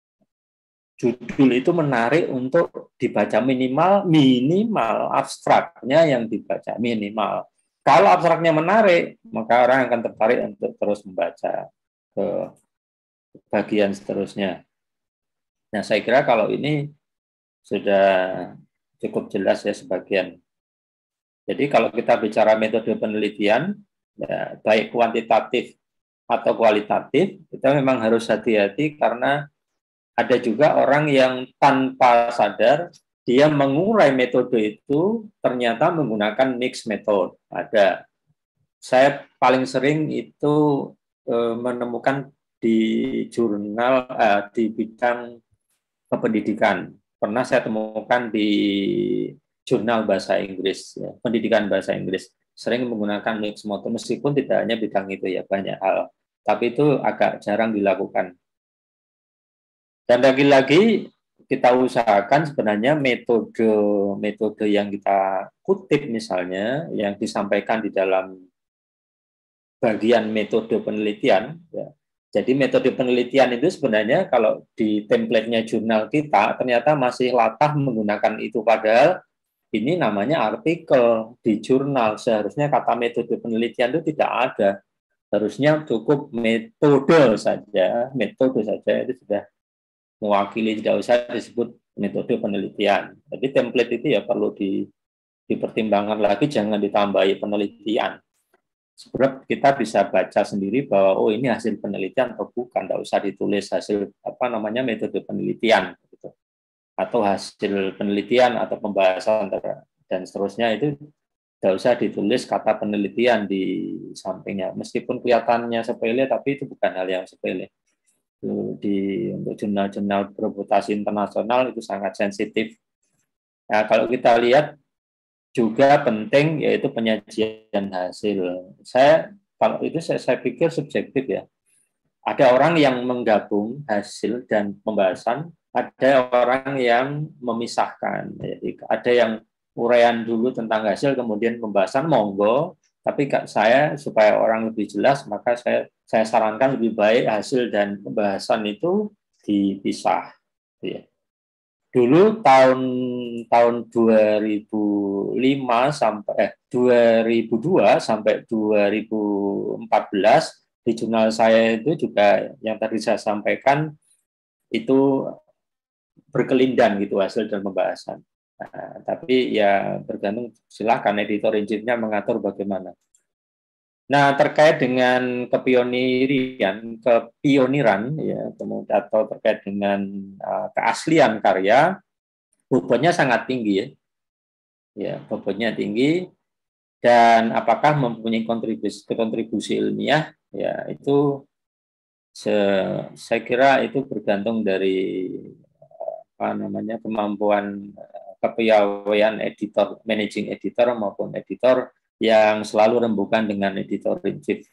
judul itu menarik untuk dibaca, minimal minimal abstraknya yang dibaca minimal. Kalau abstraknya menarik, maka orang akan tertarik untuk terus membaca ke bagian seterusnya. Nah, saya kira kalau ini sudah cukup jelas ya sebagian. Jadi kalau kita bicara metode penelitian, ya, baik kuantitatif atau kualitatif, kita memang harus hati-hati karena ada juga orang yang tanpa sadar dia mengurai metode itu ternyata menggunakan mix method. Ada. Saya paling sering itu eh, menemukan di jurnal eh, di bidang kependidikan. Pernah saya temukan di jurnal bahasa Inggris, ya, pendidikan bahasa Inggris. Sering menggunakan mix method meskipun tidak hanya bidang itu ya, banyak hal. Tapi itu agak jarang dilakukan. Dan lagi-lagi kita usahakan sebenarnya metode metode yang kita kutip misalnya yang disampaikan di dalam bagian metode penelitian. Ya. Jadi metode penelitian itu sebenarnya kalau di template-nya jurnal kita ternyata masih latah menggunakan itu, padahal ini namanya artikel di jurnal. Seharusnya kata metode penelitian itu tidak ada. Harusnya cukup metode saja, metode saja itu sudah mewakili, tidak usah disebut metode penelitian. Jadi template itu ya perlu di, dipertimbangkan lagi, jangan ditambahi penelitian. Sebab kita bisa baca sendiri bahwa oh ini hasil penelitian atau bukan, tidak usah ditulis hasil apa namanya metode penelitian gitu. Atau hasil penelitian atau pembahasan dan seterusnya itu tidak usah ditulis kata penelitian di sampingnya. Meskipun kelihatannya sepele, tapi itu bukan hal yang sepele. Di untuk jurnal-jurnal bereputasi internasional itu sangat sensitif. Nah, kalau kita lihat juga penting yaitu penyajian hasil. Saya kalau itu saya, saya pikir subjektif ya. Ada orang yang menggabung hasil dan pembahasan, ada orang yang memisahkan. Jadi ada yang uraian dulu tentang hasil kemudian pembahasan, monggo. Tapi saya supaya orang lebih jelas maka saya saya sarankan lebih baik hasil dan pembahasan itu dipisah. Ya. Dulu tahun tahun dua ribu lima sampai eh dua ribu dua sampai dua ribu empat belas di jurnal saya itu juga yang tadi saya sampaikan itu berkelindan gitu hasil dan pembahasan. Nah, tapi ya bergantung silakan editor in chief-nya mengatur bagaimana. Nah, terkait dengan kepioniran, kepioniran ya, kemudian atau terkait dengan uh, keaslian karya, bobotnya sangat tinggi ya. Ya, bobotnya tinggi dan apakah mempunyai kontribusi kontribusi ilmiah ya itu se, saya kira itu bergantung dari apa namanya kemampuan kepiawaian editor, managing editor maupun editor yang selalu rembukan dengan editor in chief.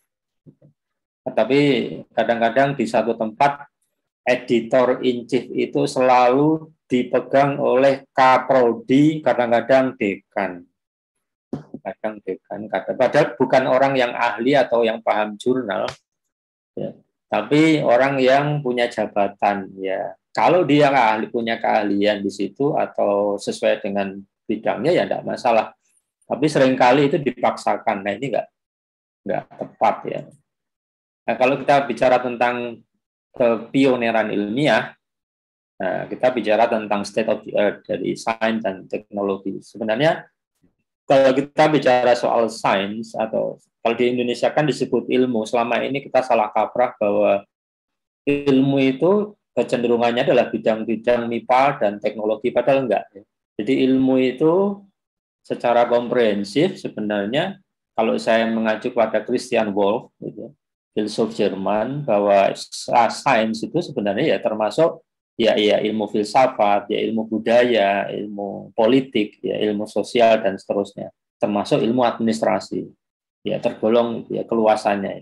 Tapi kadang-kadang di satu tempat editor in chief itu selalu dipegang oleh kaprodi, kadang-kadang dekan. Kadang dekan, kadang padahal bukan orang yang ahli atau yang paham jurnal, ya, tapi orang yang punya jabatan. Ya, kalau dia ahli punya keahlian di situ atau sesuai dengan bidangnya ya tidak masalah. Tapi seringkali itu dipaksakan. Nah ini enggak enggak tepat ya. Nah kalau kita bicara tentang kepioneran ilmiah, nah, kita bicara tentang state of the art dari sains dan teknologi. Sebenarnya kalau kita bicara soal sains atau kalau di Indonesia kan disebut ilmu, selama ini kita salah kaprah bahwa ilmu itu kecenderungannya adalah bidang-bidang M I P A dan teknologi, padahal enggak. Jadi ilmu itu secara komprehensif sebenarnya kalau saya mengacu pada Christian Wolff, gitu, filsuf Jerman, bahwa sains itu sebenarnya ya termasuk ya ya ilmu filsafat, ya ilmu budaya, ilmu politik, ya ilmu sosial dan seterusnya, termasuk ilmu administrasi, ya tergolong ya keluasannya.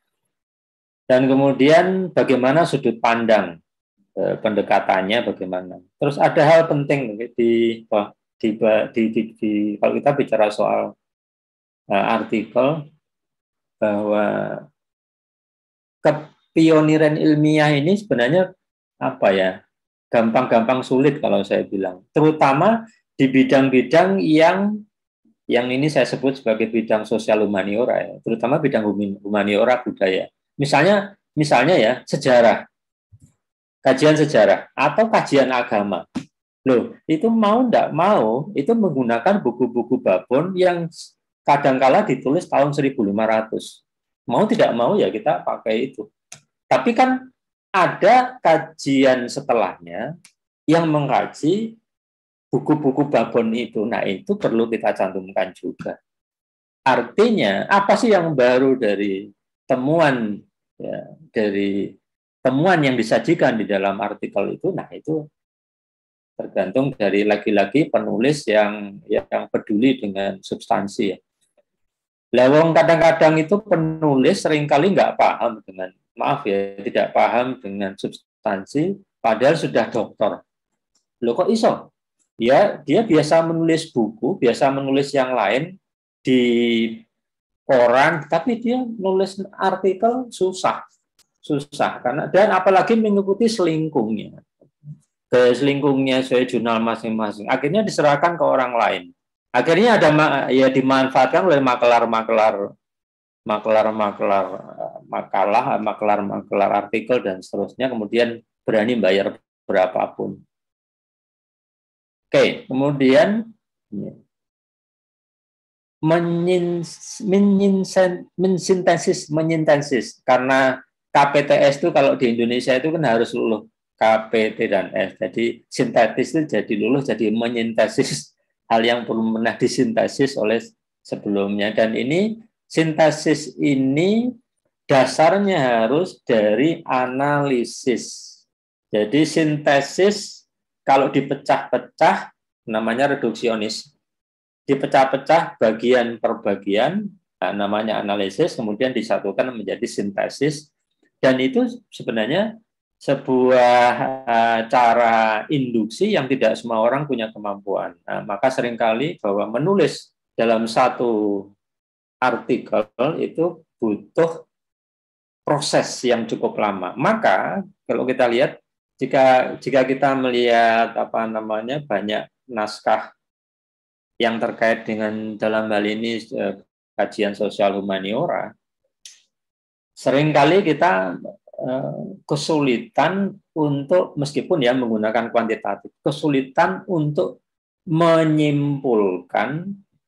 Dan kemudian bagaimana sudut pandang eh, pendekatannya bagaimana. Terus ada hal penting di Di, di, di, di, kalau kita bicara soal uh, artikel bahwa kepioniran ilmiah ini sebenarnya apa ya gampang-gampang sulit kalau saya bilang, terutama di bidang-bidang yang yang ini saya sebut sebagai bidang sosial humaniora ya, terutama bidang humaniora budaya. Misalnya misalnya ya sejarah, kajian sejarah atau kajian agama. Loh, itu mau enggak mau, itu menggunakan buku-buku babon yang kadangkala ditulis tahun seribu lima ratus. Mau tidak mau ya kita pakai itu. Tapi kan ada kajian setelahnya yang mengkaji buku-buku babon itu. Nah, itu perlu kita cantumkan juga. Artinya, apa sih yang baru dari temuan ya, dari temuan yang disajikan di dalam artikel itu? Nah, itu tergantung dari lagi-lagi penulis yang yang peduli dengan substansi ya. Lawang kadang-kadang itu penulis seringkali nggak paham dengan, maaf ya, tidak paham dengan substansi, padahal sudah doktor. Loh kok iso? Ya, dia biasa menulis buku, biasa menulis yang lain di koran, tapi dia nulis artikel susah, susah karena dan apalagi mengikuti selingkungnya, ke selingkungnya sesuai jurnal masing-masing. Akhirnya diserahkan ke orang lain. Akhirnya ada ya dimanfaatkan oleh makelar-makelar, makelar-makelar makalah, makelar-makelar artikel dan seterusnya. Kemudian berani bayar berapapun. Oke, kemudian mensintesis, menyintesis karena K P T S itu kalau di Indonesia itu kan harus lulus K P T dan S. Jadi sintetis itu jadi lulus, jadi menyintesis hal yang perlu pernah disintesis oleh sebelumnya. Dan ini sintesis ini dasarnya harus dari analisis. Jadi sintesis kalau dipecah-pecah namanya reduksionis. Dipecah-pecah bagian per bagian, nah, namanya analisis, kemudian disatukan menjadi sintesis. Dan itu sebenarnya sebuah uh, cara induksi yang tidak semua orang punya kemampuan. Nah, maka seringkali bahwa menulis dalam satu artikel itu butuh proses yang cukup lama. Maka kalau kita lihat, jika jika kita melihat apa namanya banyak naskah yang terkait dengan dalam hal ini uh, kajian sosial humaniora, seringkali kita kesulitan untuk, meskipun ya menggunakan kuantitatif, kesulitan untuk menyimpulkan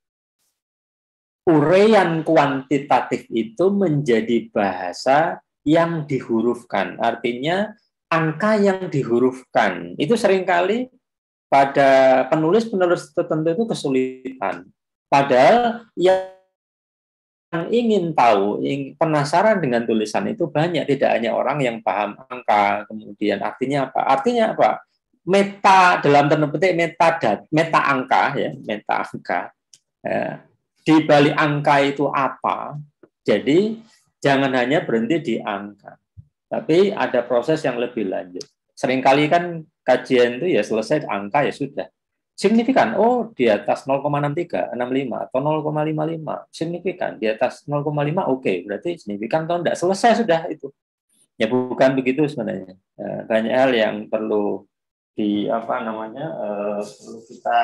uraian kuantitatif itu menjadi bahasa yang dihurufkan. Artinya angka yang dihurufkan. Itu seringkali pada penulis-penulis tertentu itu kesulitan. Padahal yang yang ingin tahu, ingin penasaran dengan tulisan itu banyak, tidak hanya orang yang paham angka. Kemudian artinya apa? Artinya apa? Meta, dalam tanda petik metadat, meta angka ya, meta angka. Ya. Di balik angka itu apa? Jadi jangan hanya berhenti di angka, tapi ada proses yang lebih lanjut. Seringkali kan kajian itu ya selesai angka ya sudah. Signifikan, oh di atas nol koma enam tiga, enam lima atau nol koma lima lima, signifikan. Di atas nol koma lima, oke, okay. Berarti signifikan atau enggak, selesai sudah itu. Ya bukan begitu sebenarnya. Banyak hal yang perlu di apa namanya uh, perlu kita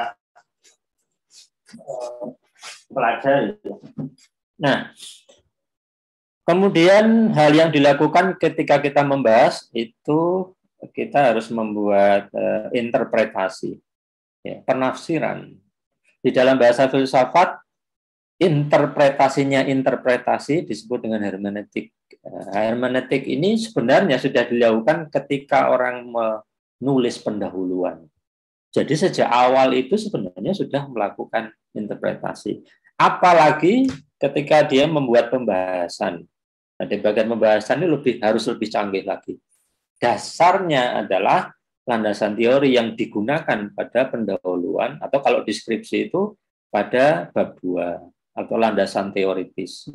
uh, pelajari. Nah, kemudian hal yang dilakukan ketika kita membahas itu kita harus membuat uh, interpretasi. Ya, penafsiran. Di dalam bahasa filsafat, interpretasinya interpretasi disebut dengan hermeneutik. Hermeneutik ini sebenarnya sudah dilakukan ketika orang menulis pendahuluan. Jadi sejak awal itu sebenarnya sudah melakukan interpretasi. Apalagi ketika dia membuat pembahasan. Nah, di bagian pembahasan ini lebih harus lebih canggih lagi. Dasarnya adalah landasan teori yang digunakan pada pendahuluan atau kalau deskripsi itu pada bab dua atau landasan teoritis.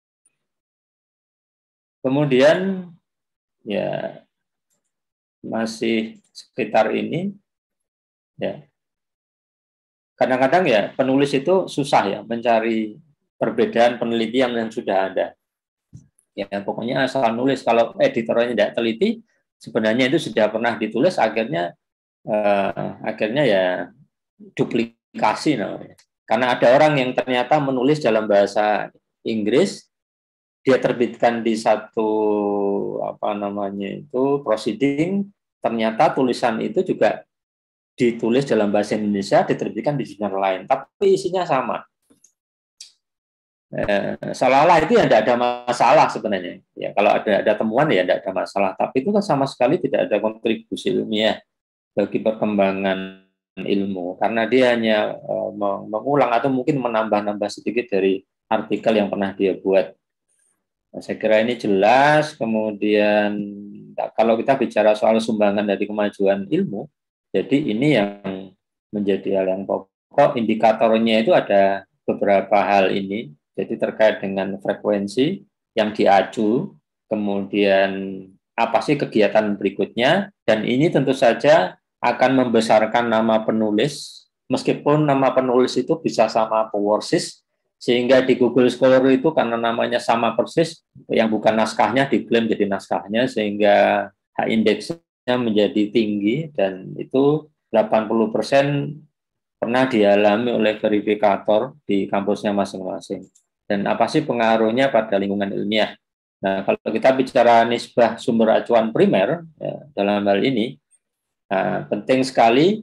Kemudian ya masih sekitar ini ya. Kadang-kadang ya penulis itu susah ya mencari perbedaan penelitian yang sudah ada. Ya pokoknya asal nulis, kalau editornya tidak teliti sebenarnya itu sudah pernah ditulis, akhirnya eh, akhirnya ya duplikasi namanya. Karena ada orang yang ternyata menulis dalam bahasa Inggris, dia terbitkan di satu apa namanya itu proceeding, ternyata tulisan itu juga ditulis dalam bahasa Indonesia, diterbitkan di jurnal lain, tapi isinya sama. Eh, seolah-olah itu ya tidak ada masalah sebenarnya. Ya, kalau ada ada temuan ya tidak ada masalah. Tapi itu kan sama sekali tidak ada kontribusi ilmiah bagi perkembangan ilmu, karena dia hanya uh, mengulang atau mungkin menambah-nambah sedikit dari artikel yang pernah dia buat. Nah, saya kira ini jelas. Kemudian kalau kita bicara soal sumbangan dari kemajuan ilmu, jadi ini yang menjadi hal yang pokok. Indikatornya itu ada beberapa hal ini. Jadi terkait dengan frekuensi yang diaju, kemudian apa sih kegiatan berikutnya, dan ini tentu saja akan membesarkan nama penulis, meskipun nama penulis itu bisa sama persis, sehingga di Google Scholar itu karena namanya sama persis, yang bukan naskahnya diklaim jadi naskahnya, sehingga H indeksnya menjadi tinggi, dan itu delapan puluh persen pernah dialami oleh verifikator di kampusnya masing-masing. Dan apa sih pengaruhnya pada lingkungan ilmiah? Nah, kalau kita bicara nisbah sumber acuan primer, ya, dalam hal ini, nah, penting sekali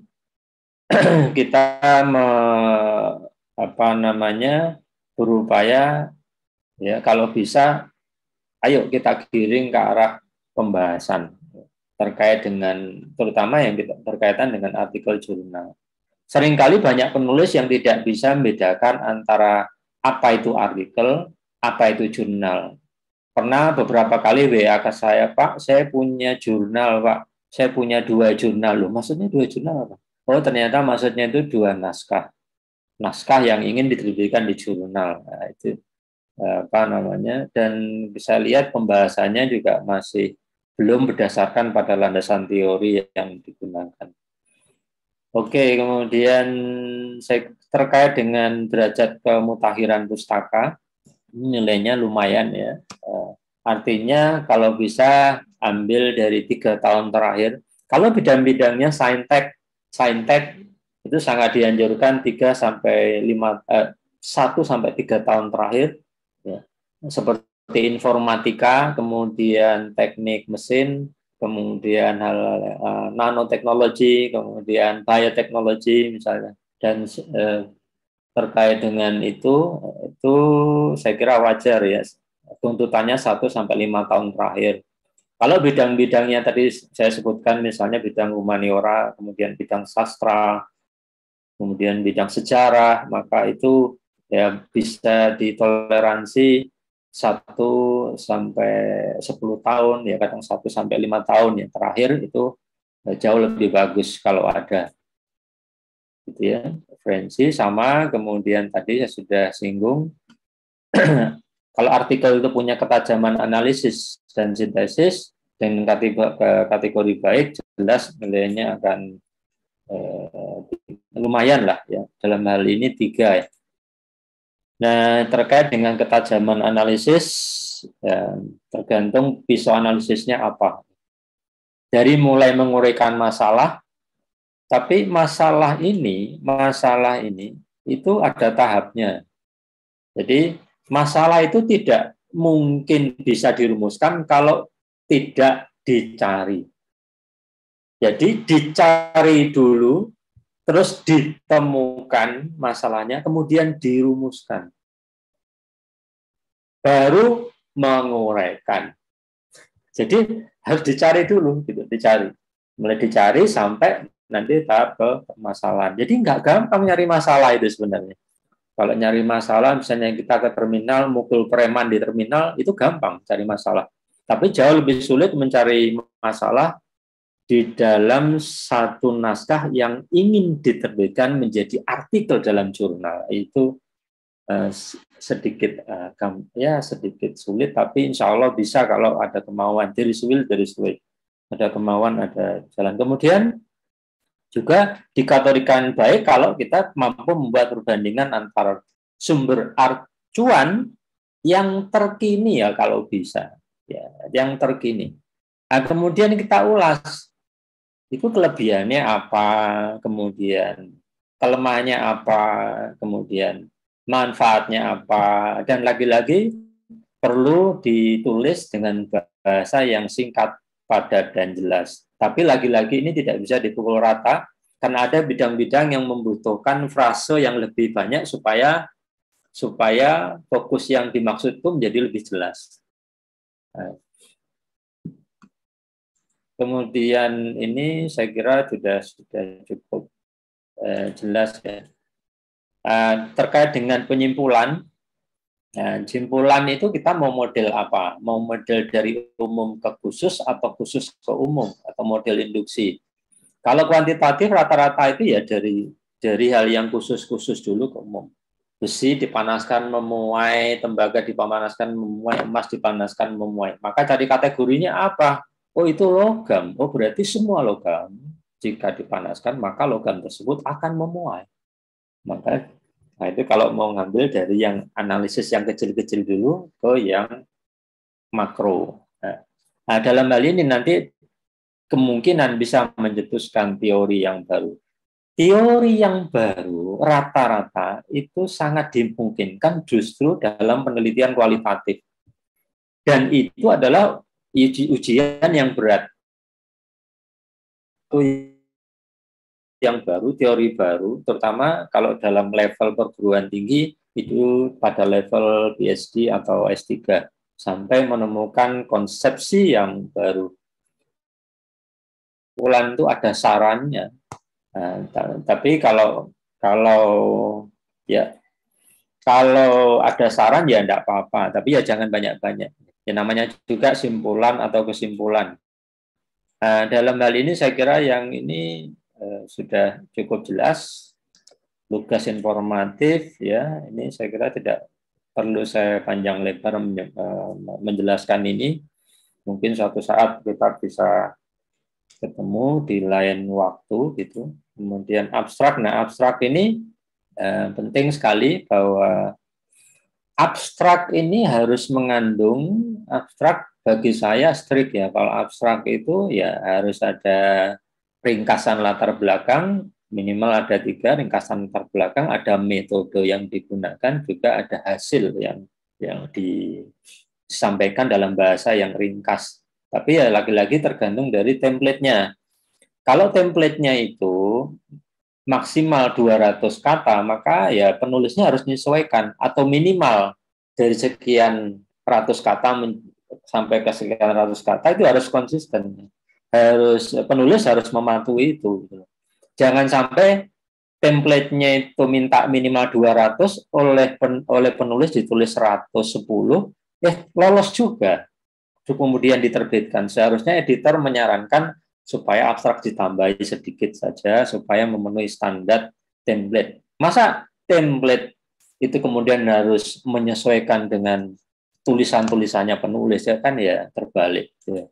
kita me, apa namanya berupaya, ya kalau bisa, ayo kita giring ke arah pembahasan terkait dengan, terutama yang berkaitan dengan artikel jurnal. Seringkali banyak penulis yang tidak bisa membedakan antara apa itu artikel, apa itu jurnal. Pernah beberapa kali W A ke saya, Pak, saya punya jurnal, Pak. Saya punya dua jurnal. Loh, maksudnya dua jurnal apa? Oh, ternyata maksudnya itu dua naskah. Naskah yang ingin diterbitkan di jurnal. Nah, itu apa namanya? Dan bisa lihat pembahasannya juga masih belum berdasarkan pada landasan teori yang digunakan. Oke, kemudian saya terkait dengan derajat kemutakhiran pustaka, nilainya lumayan ya. Artinya kalau bisa ambil dari tiga tahun terakhir. Kalau bidang-bidangnya saintek, saintek itu sangat dianjurkan tiga sampai lima, eh, satu sampai tiga tahun terakhir, ya. Seperti informatika, kemudian teknik mesin, kemudian hal uh, nanoteknologi, kemudian bioteknologi misalnya, dan uh, terkait dengan itu, itu saya kira wajar ya, tuntutannya satu sampai lima tahun terakhir. Kalau bidang-bidangnya tadi saya sebutkan, misalnya bidang humaniora, kemudian bidang sastra, kemudian bidang sejarah, maka itu ya bisa ditoleransi satu sampai sepuluh tahun, ya kadang satu sampai lima tahun, yang terakhir itu jauh lebih bagus kalau ada, gitu ya. Referensi sama, kemudian tadi saya sudah singgung, kalau artikel itu punya ketajaman analisis dan sintesis dengan kategori, kategori baik, jelas nilainya akan eh, lumayan lah ya. Dalam hal ini tiga ya. Nah, terkait dengan ketajaman analisis, ya, tergantung pisau analisisnya apa. Dari mulai menguraikan masalah, tapi masalah ini, masalah ini itu ada tahapnya. Jadi masalah itu tidak mungkin bisa dirumuskan kalau tidak dicari. Jadi dicari dulu, terus ditemukan masalahnya, kemudian dirumuskan. Baru menguraikan. Jadi harus dicari dulu, gitu, dicari. Mulai dicari sampai nanti tahap ke permasalahan. Jadi nggak gampang nyari masalah itu sebenarnya. Kalau nyari masalah, misalnya kita ke terminal, mukul preman di terminal, itu gampang cari masalah. Tapi jauh lebih sulit mencari masalah di dalam satu naskah yang ingin diterbitkan menjadi artikel dalam jurnal. Itu uh, sedikit uh, ya sedikit sulit, tapi insya Allah bisa kalau ada kemauan. Dari sulit, dari sulit. Ada kemauan, ada jalan. Kemudian juga dikategorikan baik kalau kita mampu membuat perbandingan antara sumber acuan yang terkini ya kalau bisa, ya yang terkini. Nah, kemudian kita ulas itu kelebihannya apa, kemudian kelemahannya apa, kemudian manfaatnya apa, dan lagi-lagi perlu ditulis dengan bahasa yang singkat, padat, dan jelas. Tapi lagi-lagi ini tidak bisa dipukul rata, karena ada bidang-bidang yang membutuhkan frase yang lebih banyak supaya supaya fokus yang dimaksud itu menjadi lebih jelas. Nah, kemudian ini saya kira sudah sudah cukup eh, jelas ya. Uh, terkait dengan penyimpulan, nah, simpulan itu kita mau model apa? Mau model dari umum ke khusus atau khusus ke umum atau model induksi? Kalau kuantitatif rata-rata itu ya dari dari hal yang khusus-khusus dulu ke umum. Besi dipanaskan memuai, tembaga dipanaskan memuai, emas dipanaskan memuai. Maka cari kategorinya apa? Oh itu logam. Oh berarti semua logam jika dipanaskan maka logam tersebut akan memuai. Maka nah itu kalau mau ngambil dari yang analisis yang kecil-kecil dulu ke yang makro. Nah, dalam hal ini nanti kemungkinan bisa mencetuskan teori yang baru. Teori yang baru rata-rata itu sangat dimungkinkan justru dalam penelitian kualitatif. Dan itu adalah ujian yang berat. Itu yang baru, teori baru, terutama kalau dalam level perguruan tinggi, itu pada level P H D atau S tiga, sampai menemukan konsepsi yang baru. Simpulan itu ada sarannya. Nah, tapi kalau kalau ya kalau ada saran ya enggak apa-apa, tapi ya jangan banyak-banyak. Ya namanya juga simpulan atau kesimpulan. Nah, dalam hal ini saya kira yang ini eh, sudah cukup jelas. Tugas informatif ya, ini saya kira tidak perlu saya panjang lebar menjelaskan ini. Mungkin suatu saat kita bisa ketemu di lain waktu gitu. Kemudian abstrak, nah abstrak ini eh, penting sekali bahwa abstrak ini harus mengandung, abstrak bagi saya strict ya. Kalau abstrak itu ya harus ada ringkasan latar belakang, minimal ada tiga ringkasan latar belakang, ada metode yang digunakan, juga ada hasil yang yang disampaikan dalam bahasa yang ringkas. Tapi ya lagi-lagi tergantung dari template-nya. Kalau template-nya itu maksimal dua ratus kata, maka ya penulisnya harus menyesuaikan atau minimal dari sekian ratus kata sampai ke sekian ratus kata itu harus konsisten. Harus penulis harus mematuhi itu. Jangan sampai template-nya itu minta minimal dua ratus, oleh pen, oleh penulis ditulis seratus sepuluh, eh lolos juga. Kemudian diterbitkan. Seharusnya editor menyarankan supaya abstrak ditambahi sedikit saja supaya memenuhi standar template. Masa template itu kemudian harus menyesuaikan dengan tulisan-tulisannya penulis, ya kan ya terbalik. Ya.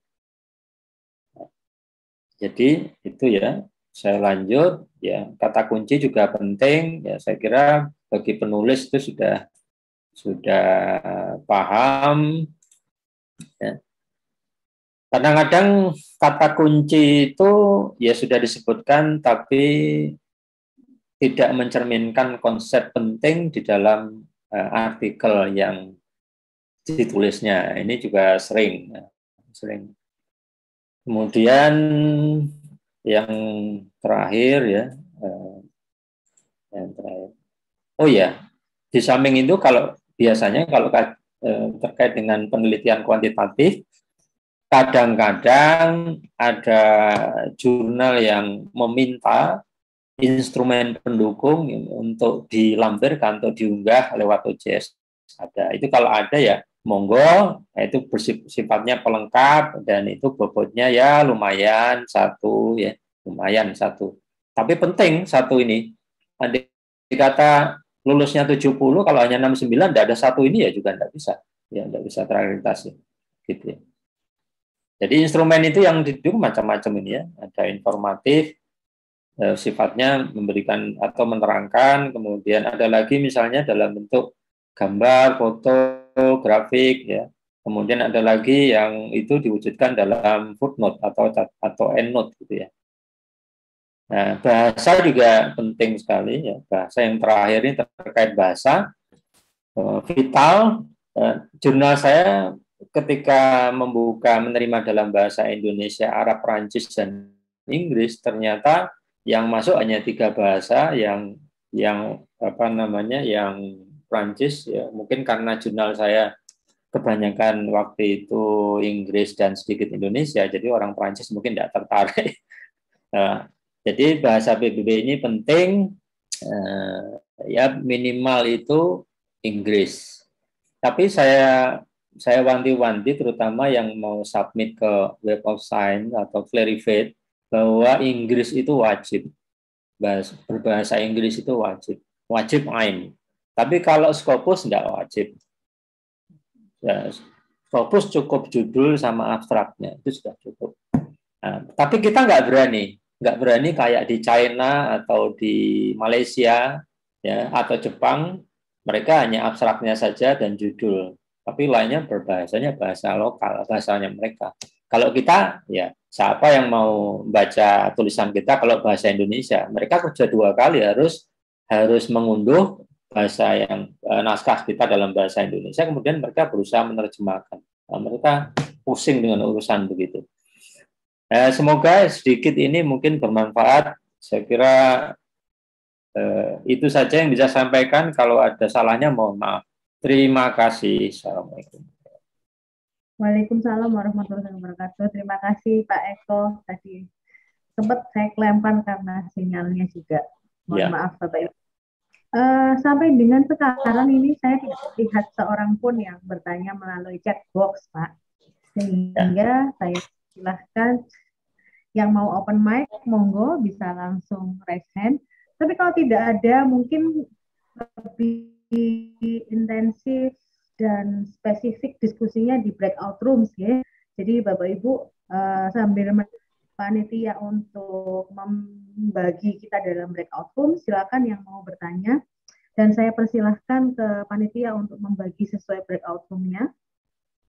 Jadi itu ya, saya lanjut ya, kata kunci juga penting ya, saya kira bagi penulis itu sudah sudah paham ya. Kadang-kadang kata kunci itu ya sudah disebutkan tapi tidak mencerminkan konsep penting di dalam uh, artikel yang ditulisnya. Ini juga sering, ya. sering. Kemudian yang terakhir ya, uh, yang terakhir. Oh ya, di samping itu kalau biasanya kalau uh, terkait dengan penelitian kuantitatif, kadang-kadang ada jurnal yang meminta instrumen pendukung untuk dilampirkan atau diunggah lewat O J S. Ada. Itu kalau ada ya monggo, itu bersifatnya pelengkap dan itu bobotnya ya lumayan satu ya, lumayan satu. Tapi penting satu ini. Ada kata lulusnya tujuh puluh, kalau hanya enam puluh sembilan tidak ada satu ini ya juga tidak bisa. Ya tidak bisa terakreditasi. Gitu ya. Jadi instrumen itu yang didukung macam-macam ini ya, ada informatif, eh, sifatnya memberikan atau menerangkan, kemudian ada lagi misalnya dalam bentuk gambar, foto, grafik ya, kemudian ada lagi yang itu diwujudkan dalam footnote atau atau endnote gitu ya. Nah bahasa juga penting sekali ya, bahasa yang terakhir ini terkait bahasa eh, vital. Eh, jurnal saya ketika membuka menerima dalam bahasa Indonesia, Arab, Prancis, dan Inggris, ternyata yang masuk hanya tiga bahasa yang yang apa namanya yang Prancis ya, mungkin karena jurnal saya kebanyakan waktu itu Inggris dan sedikit Indonesia, jadi orang Prancis mungkin tidak tertarik. Nah, jadi bahasa P B B ini penting, eh, ya minimal itu Inggris. Tapi saya saya wanti-wanti terutama yang mau submit ke Web of Science atau Clarivate bahwa Inggris itu wajib, bahasa, berbahasa Inggris itu wajib, wajib ain. Tapi kalau Scopus tidak wajib. Ya, Scopus cukup judul sama abstraknya, itu sudah cukup. Nah, tapi kita nggak berani, nggak berani kayak di China atau di Malaysia ya atau Jepang, mereka hanya abstraknya saja dan judul, tapi lainnya berbahasanya bahasa lokal, bahasanya mereka. Kalau kita, ya siapa yang mau baca tulisan kita kalau bahasa Indonesia, mereka kerja dua kali, harus harus mengunduh bahasa yang eh, naskah kita dalam bahasa Indonesia, kemudian mereka berusaha menerjemahkan. Nah, mereka pusing dengan urusan begitu. Eh, semoga sedikit ini mungkin bermanfaat. Saya kira eh, itu saja yang bisa saya sampaikan. Kalau ada salahnya mohon maaf. Terima kasih. Assalamualaikum. Waalaikumsalam warahmatullahi wabarakatuh. Terima kasih Pak Eko. Tadi sempat saya kelempar karena sinyalnya juga. Mohon ya. Maaf Bapak Ibu. Uh, sampai dengan sekarang ini saya tidak lihat seorang pun yang bertanya melalui chat box, Pak. Sehingga saya silahkan yang mau open mic, monggo bisa langsung raise hand. Tapi kalau tidak ada, mungkin lebih intensif dan spesifik diskusinya di breakout rooms, ya. Jadi Bapak Ibu uh, sambil panitia untuk membagi kita dalam breakout room, silakan yang mau bertanya, dan saya persilahkan ke panitia untuk membagi sesuai breakout room-nya.